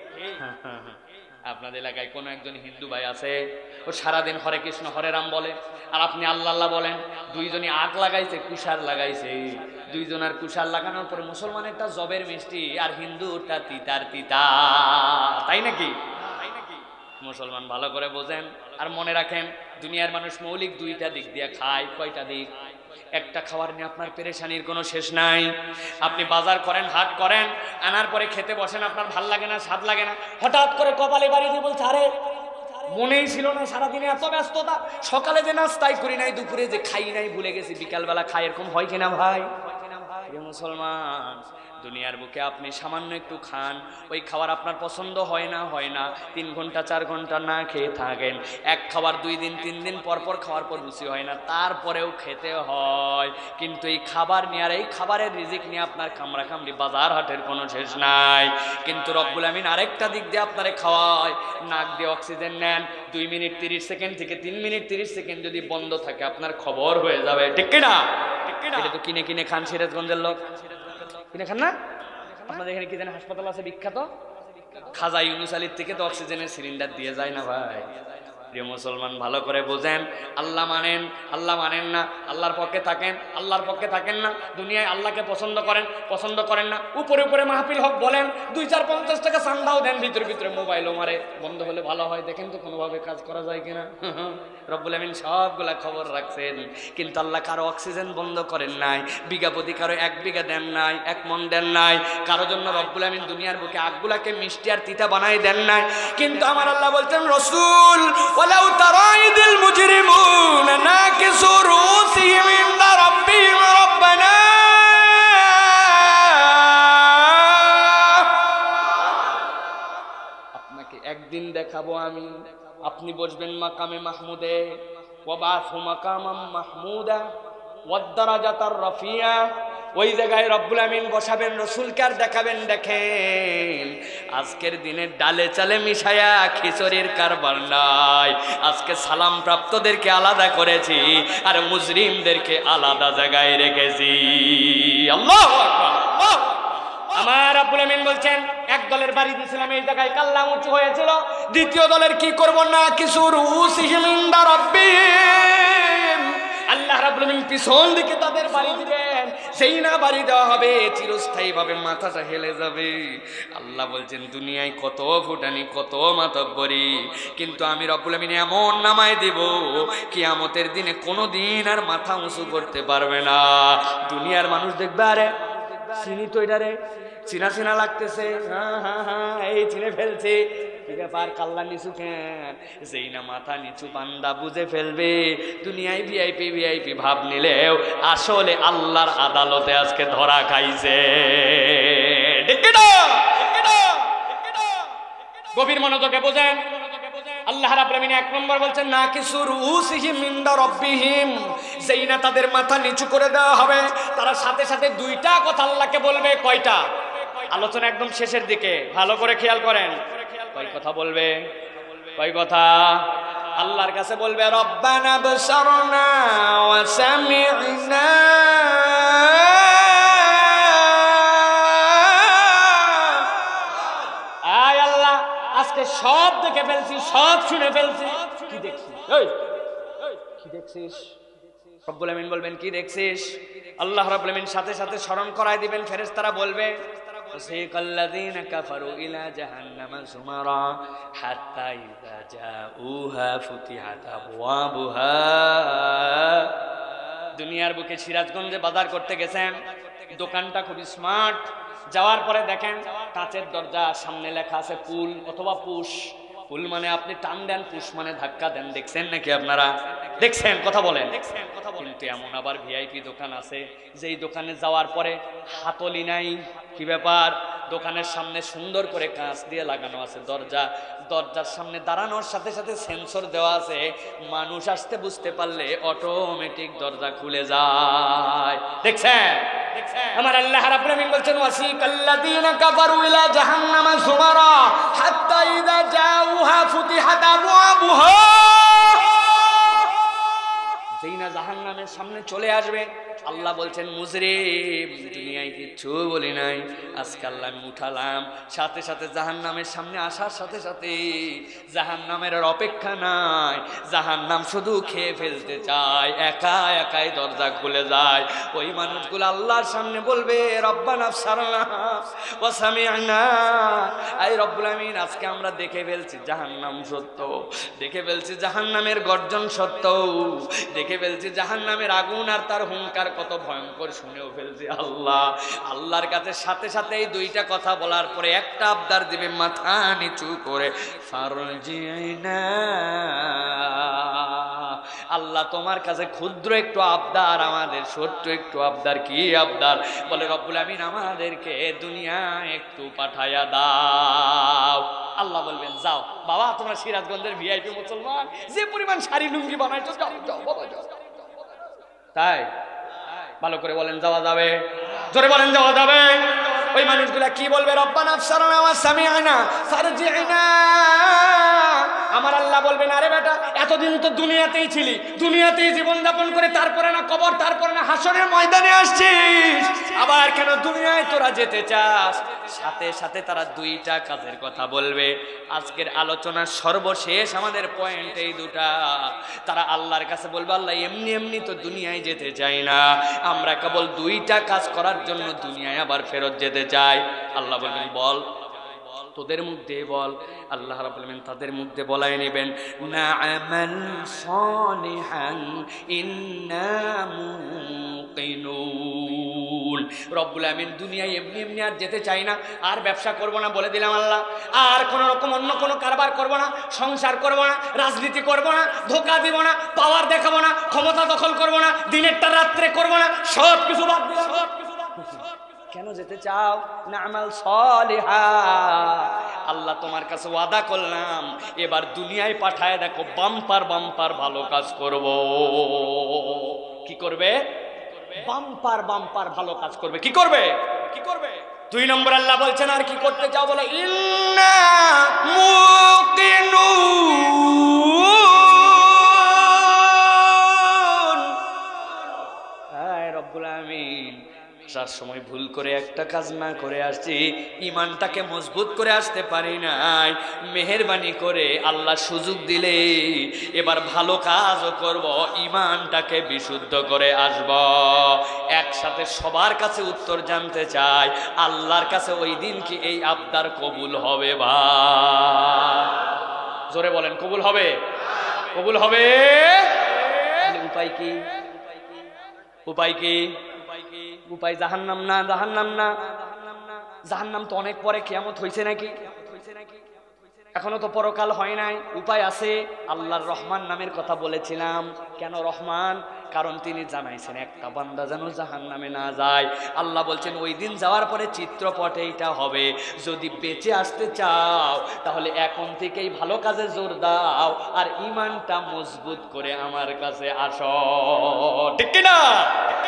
আপনাদের এলাকায় কোনো একজন হিন্দু ভাই আছে, ও সারাদিন হরে কৃষ্ণ হরে রাম বলে, আর আপনি আল্লাহ আল্লাহ বলেন। দুইজনই আগ লাগাইছে, কুষার লাগাইছে, দুইজনের কুষার লাগানোর পরে মুসলমানেরটা জবের মিষ্টি আর হিন্দুরটা তিতার তিতা, তাই নাকি? মুসলমান ভালো করে বোঝেন আর মনে রাখেন, দুনিয়ার মানুষ মৌলিক দুইটা দিক দিয়ে খায়। কয়টা দিক? একটা খাওয়ার নিয়ে আপনার পেরেশানির কোনো শেষ নাই। আপনি বাজার করেন, হাট করেন, আনার পরে খেতে বসেন, আপনার ভাল লাগে না, স্বাদ লাগে না, হঠাৎ করে কপালে বাড়ি দিয়ে বলছে, আরে মনেই ছিল না সারাদিনে এত ব্যস্ততা, সকালে যে নাস্তাই করি নাই, দুপুরে যে খাই নাই ভুলে গেছি, বিকালবেলা খাই, এরকম হয় কিনা ভাই? মুসলমান, দুনিয়ার বুকে আপনি সামান্য একটু খান, ওই খাবার আপনার পছন্দ হয় না হয় না তিন ঘন্টা চার ঘন্টা না খেয়ে থাকেন, এক খাবার দুই দিন তিন দিন পর পর খাওয়ার পর রুচি হয় না, তারপরেও খেতে হয়। কিন্তু এই খাবার নিয়ে আর এই খাবারের রিজিক নিয়ে আপনার কামড়া কামড়ি বাজার হাটের কোনো শেষ নাই। কিন্তু রব্বুল আমিন আরেকটা দিক দিয়ে আপনারে খাওয়ায়, নাক দিয়ে অক্সিজেন নেন, দুই মিনিট তিরিশ সেকেন্ড থেকে তিন মিনিট তিরিশ সেকেন্ড যদি বন্ধ থাকে আপনার খবর হয়ে যাবে। ঠিক কিনা? এটা তো কিনে কিনে খান সিরাজগঞ্জের লোক, কিনে খান না? আপনাদের এখানে কি জানেন হাসপাতাল আছে বিখ্যাত, খাজা ইউনুস আলীর থেকে তো অক্সিজেনের সিলিন্ডার দিয়ে যায় না ভাই। প্রিয় মুসলমান ভালো করে বোঝেন, আল্লাহ মানেন, আল্লাহ মানেন না, আল্লাহর পক্ষে থাকেন, আল্লাহর পক্ষে থাকেন না, দুনিয়ায় আল্লাহকে পছন্দ করেন, পছন্দ করেন না, উপরে উপরে মাহফিল হক বলেন, দুই চার পঞ্চাশ টাকা চান্দাও দেন, ভিতরে ভিতরে মোবাইলও মারে, বন্ধ হলে ভালো হয়, দেখেন তো কোনোভাবে কাজ করা যায় কিনা। রব্বুল আমিন সবগুলা খবর রাখছেন, কিন্তু আল্লাহ কারো অক্সিজেন বন্ধ করেন নাই, বিঘা প্রতি কারো এক বিঘা দেন নাই, এক মন দেন নাই, কারো জন্য রব্বুল আমিন দুনিয়ার বুকে আগগুলাকে মিষ্টি আর তিতা বানাই দেন নাই। কিন্তু আমার আল্লাহ বলছেন, রাসূল ওয়ালাউ তারা ইদিল মুজরিমুনা নাকিসু রুসিহিম ইনদা রাব্বিহিম রাব্বানা, আপনাকে একদিন দেখাবো আমি, আপনি বসবেন মাকামে মাহমুদে, ওয়াবাসু মাকামাম মাহমুদা ওয়াদ দারাজাতার রাফিয়া, ওই জায়গায় রব্বুল আমিন বসাবেন, রাসূলকে আর দেখাবেন, দেখেন আজকের দিনে ডালে চালে মিশায়া খিচুড়ির কারবার নাই, আজকে সালাম প্রাপ্তদেরকে আলাদা করেছি আর মুজরিমদেরকে আলাদা জায়গায় রেখেছি। আল্লাহু আকবার। আমার রব্বুল আমিন বলছেন, এক দলের বাড়ি দিয়েছিলাম এই জায়গায়, কাল্লা উঁচু হয়েছিল, দ্বিতীয় দলের কি করব না, কিছু রুসিহিম ইনদা রাব্বিহিম, আল্লাহ রাব্বুল আমিন পিছন দিকে তাদের বাড়ি দিবেন, সেই না বাড়ি দেওয়া হবে, চিরস্থায়ী ভাবে মাথাটা হেলে যাবে। আল্লাহ বলছেন, দুনিয়ায় কত ফুটানি, কত মাতব্বরি, কিন্তু আমি রব্বুল আমিন এমন নামায় দেব, কিয়ামতের দিনে কোনো দিন আর মাথা উঁচু করতে পারবে না। দুনিয়ার মানুষ দেখবে, আরে চিনি তো এটারে, চিনা চিনা লাগতেছে, হ্যাঁ হ্যাঁ হ্যাঁ এই চিনে ফেলছে, ঠিক আছে, আর কাল্লা নিচু কেন, যেই না মাথা নিচু বান্দা বুঝে ফেলবে, দুনিয়ায় ভিআইপি ভিআইপি ভাব নিলেও আসলে আল্লাহর আদালতে আজকে ধরা খাইছে। গভীর মনোযোগে বোঝেন, আল্লাহ রাব্বুল আমিন এক নম্বর বলছেন, নাকিসু রুসিহিম ইনদা রাব্বিহিম, যেই না তাদের মাথা নিচু করে দেওয়া হবে, তারা সাথে সাথে দুইটা কথা আল্লাহকে বলবে। কয়টা? আলোচনা একদম শেষের দিকে, ভালো করে খেয়াল করেন, কয় কথা বলবে? কয় কথা? আল্লাহর কাছে বলবে রব্বানা বসরনা ওয়া সামি'না, আয় আল্লাহ আজকে সব দেখে ফেলছি, সব শুনে ফেলছি। কি দেখছিস? এই কি দেখছিস? রব্বুল আমিন বলবেন কি দেখছিস? আল্লাহ রাব্বুল আমিন সাথে সাথে স্মরণ করায় দিবেন, ফেরেশতারা বলবে ওয়াসিকাল্লাযীনা কাফারু ইলা জাহান্নামা যুমারা হাত্তা ইযা জাউহা ফুতিহাত আবওয়াবুহা। দুনিয়ার বুকে সিরাজগঞ্জে বাজার করতে গেছেন, দোকানটা খুব স্মার্ট। যাওয়ার পরে দেখেন কাঁচের দরজা, সামনে লেখা আছে পুল অথবা পুশ। পুল মানে আপনি টান দেন, পুশ মানে ধাক্কা দেন। দেখছেন নাকি আপনারা? দেখছেন? কথা বলেন। কিন্তু এমন আবার ভিআইপি দোকান আছে যেই দোকানে যাওয়ার পরে হাতলি নাই। কি ব্যাপার? দোকানের সামনে সুন্দর করে কাঁচ দিয়ে লাগানো আছে দরজা, দরজার সামনে দাঁড়ানোর সাথে সাথে সেন্সর দেওয়া আছে, মানুষ আসতে বুঝতে পারলে অটোমেটিক দরজা খুলে যায়। দেখছেন? আমার আল্লাহ রাব্বুল আমিন বলছেন ওয়াসিকাল্লাযীনা কাফারু ইলা জাহান্নামা যুমারা হাত্তা ইযা জাউহা ফুতিহাত আবওয়াবুহা। যেই না জাহান্নামের সামনে চলে আসবে, আল্লাহ বলছেন মুজরিম দুনিয়ায় কিচ্ছু বলি নাই, আজকে আল্লাহ আমি উঠালাম। সাথে সাথে জাহান্নামের সামনে আসার সাথে সাথে জাহান্নামের আর অপেক্ষা নাই, জাহান্নাম শুধু খেয়ে ফেলতে চায়, একা একাই দরজা খুলে যায়। ওই মানুষগুলো আল্লাহর সামনে বলবে রব্বানা আবসারনা ওয়া সামি'না, আই রব্বুল আমিন আজকে আমরা দেখে ফেলছি জাহান্নাম সত্য, দেখে ফেলছি জাহান্নামের গর্জন সত্য, দেখে ফেলছি জাহান্নামের আগুন আর তার হুঙ্কার কত ভয়ঙ্কর শুনেও ফেলছি। আল্লাহ আল্লাহর কাছে সাথে সাথে এই দুইটা কথা বলার পরে একটা আবদার দিবে মাথা নিচু করে, ফারজিনা। আল্লাহ তোমার কাছে ক্ষুদ্র একটু আবদার, আমাদের ছোট্ট একটু আবদার। কি আবদার? বলে রব্বুল আমিন আমাদেরকে দুনিয়া একটু পাঠায়া দাও। আল্লাহ বলবেন যাও বাবা, তোমরা সিরাজগঞ্জের ভিআইপি মুসলমান, যে পরিমাণ শাড়ি লুঙ্গি বানাইছো যাও যাও বাবা যাও। তাই ভালো করে বলেন যাওয়া যাবে? জোরে বলেন যাওয়া যাবে? ওই মানুষগুলা কি বলবে? রব্বানা আবসারনা ওয়া সামি'না ফারজি'না। আমার আল্লাহ বলবেন আরে বেটা এতদিন তো দুনিয়াতেই ছিলি, দুনিয়াতেই জীবন যাপন করে তারপরে না কবর, তারপরে না হাসরের ময়দানে আসছিস, আবার কেন দুনিয়ায় তোরা যেতে চাস? সাথে সাথে তারা দুইটা কাজের কথা বলবে। আজকের আলোচনার সর্বশেষ আমাদের পয়েন্ট এই দুটা। তারা আল্লাহর কাছে বলবে আল্লাহ এমনি এমনি তো দুনিয়ায় যেতে চাই না, আমরা কেবল দুইটা কাজ করার জন্য দুনিয়ায় আবার ফেরত যেতে চাই। আল্লাহ বলবেন বল তোদের মধ্যে বল। আল্লাহ রাব্বুল আমিন তাদের মধ্যে বলাই নেবেন না'মাল সালিহান ইন্না মুকিনুন। রব্বুল আমিন দুনিয়ায় এমনি এমনি আর যেতে চাই না, আর ব্যবসা করব না বলে দিলাম আল্লাহ, আর কোন রকম অন্য কোনো কারবার করব না, সংসার করব না, রাজনীতি করব না, ধোঁকা দিব না, পাওয়ার দেখাবো না, ক্ষমতা দখল করব না, দিনেরটা রাত্রে করব না, সব কিছু বাদ দিলাম। সব কিছু বাদ। কেন যেতে চাও? না'মাল সালিহা। আল্লাহ তোমার কাছে ওয়াদা করলাম এবার দুনিয়ায় পাঠায় দেখো বাম্পার বাম্পার ভালো কাজ করব। কি করবে? বাম্পার বাম্পার ভালো কাজ করবে। কি করবে? কি করবে? দুই নম্বর আল্লাহ বলছেন আর কি করতে চাও? বলে ইন্না মুকিনুন। আয় রব্বুল আমিন আসার সময় ভুল করে একটা কাজ না করে আসছি, ইমানটাকে মজবুত করে আসতে পারি নাই, মেহেরবানি করে আল্লাহ সুযোগ দিলে এবার ভালো কাজও করব, ইমানটাকে বিশুদ্ধ করে আসব। একসাথে সবার কাছে উত্তর জানতে চাই, আল্লাহর কাছে ওই দিন কি এই আবদার কবুল হবে? ভাই জোরে বলেন কবুল হবে? কবুল হবে? উপায় কি? উপায় কি? উপায় জাহান্নাম না, জাহান্নাম না, জাহান্নাম তো অনেক পরে কিয়ামত হয়েছে নাকি? এখনো তো পরকাল হয় নাই। উপায় আছে। আল্লাহর রহমান নামের কথা বলেছিলাম। কেন রহমান? কারণ তিনি জানাইছেন একটা বান্দা যেন জাহান্নামে না যায়। আল্লাহ বলছেন ওই দিন যাওয়ার পরে চিত্রপট এইটা হবে, যদি বেঁচে আসতে চাও তাহলে এখন থেকেই ভালো কাজে জোর দাও আর ইমানটা মজবুত করে আমার কাছে আসো। ঠিক কিনা? ঠিক কিনা?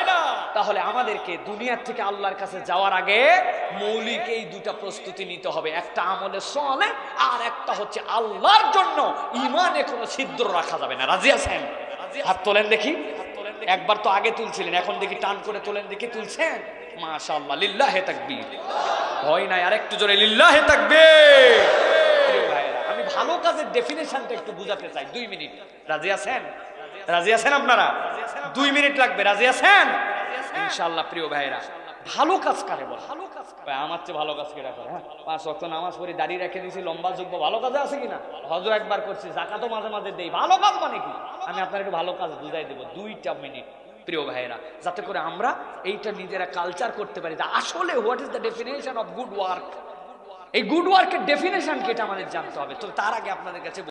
তাহলে আমাদেরকে দুনিয়ার থেকে আল্লাহর কাছে যাওয়ার আগে মৌলিক এই দুটা প্রস্তুতি নিতে হবে, একটা আমলে সালেহ আর একটা হচ্ছে আল্লাহর জন্য ঈমানে কোনো ছিদ্র রাখা যাবে না। রাজি আছেন? হাত তোলেন দেখি। একবার তো আগে তুলছিলেন, এখন দেখি টান করে তোলেন দেখি। তুলছেন? মাশাআল্লাহ, লিল্লাহে তাকবীর। হয় নাই, আরেকটু জোরে লিল্লাহে তাকবীর। প্রিয় ভাইরা, আমি ভালো কাজের ডেফিনেশনটা একটু বুঝাতে চাই। দুই মিনিট রাজি আছেন? রাজি আছেন আপনারা? দুই মিনিট লাগবে। রাজি আছেন ইনশাআল্লাহ? প্রিয় ভাইরা, ভালো কাজ কারে বলে? ভালো কাজ ভাই আমার চেয়ে ভালো কাজ কেরা করে? হ্যাঁ, পাঁচ ওয়াক্ত নামাজ পড়ি, দাড়ি রেখে দিয়েছি, লম্বা যুব্ব, ভালো কাজে আছে কিনা? হজও একবার করছি, যাকাতও মাঝে মাঝে দেই। ভালো কাজ মানে কি? আমি আপনার একটু ভালো কাজ বুঝাই দেবো, দুইটা মিনিট প্রিয় ভাইরা, যাতে করে আমরা এইটা নিজেরা কালচার করতে পারি। আসলে what is the definition of good work? এই গুড ওয়ার্কের ডেফিনেশন কি এটা আমাদের জানতে হবে। তো তার আগে আপনাদের কাছে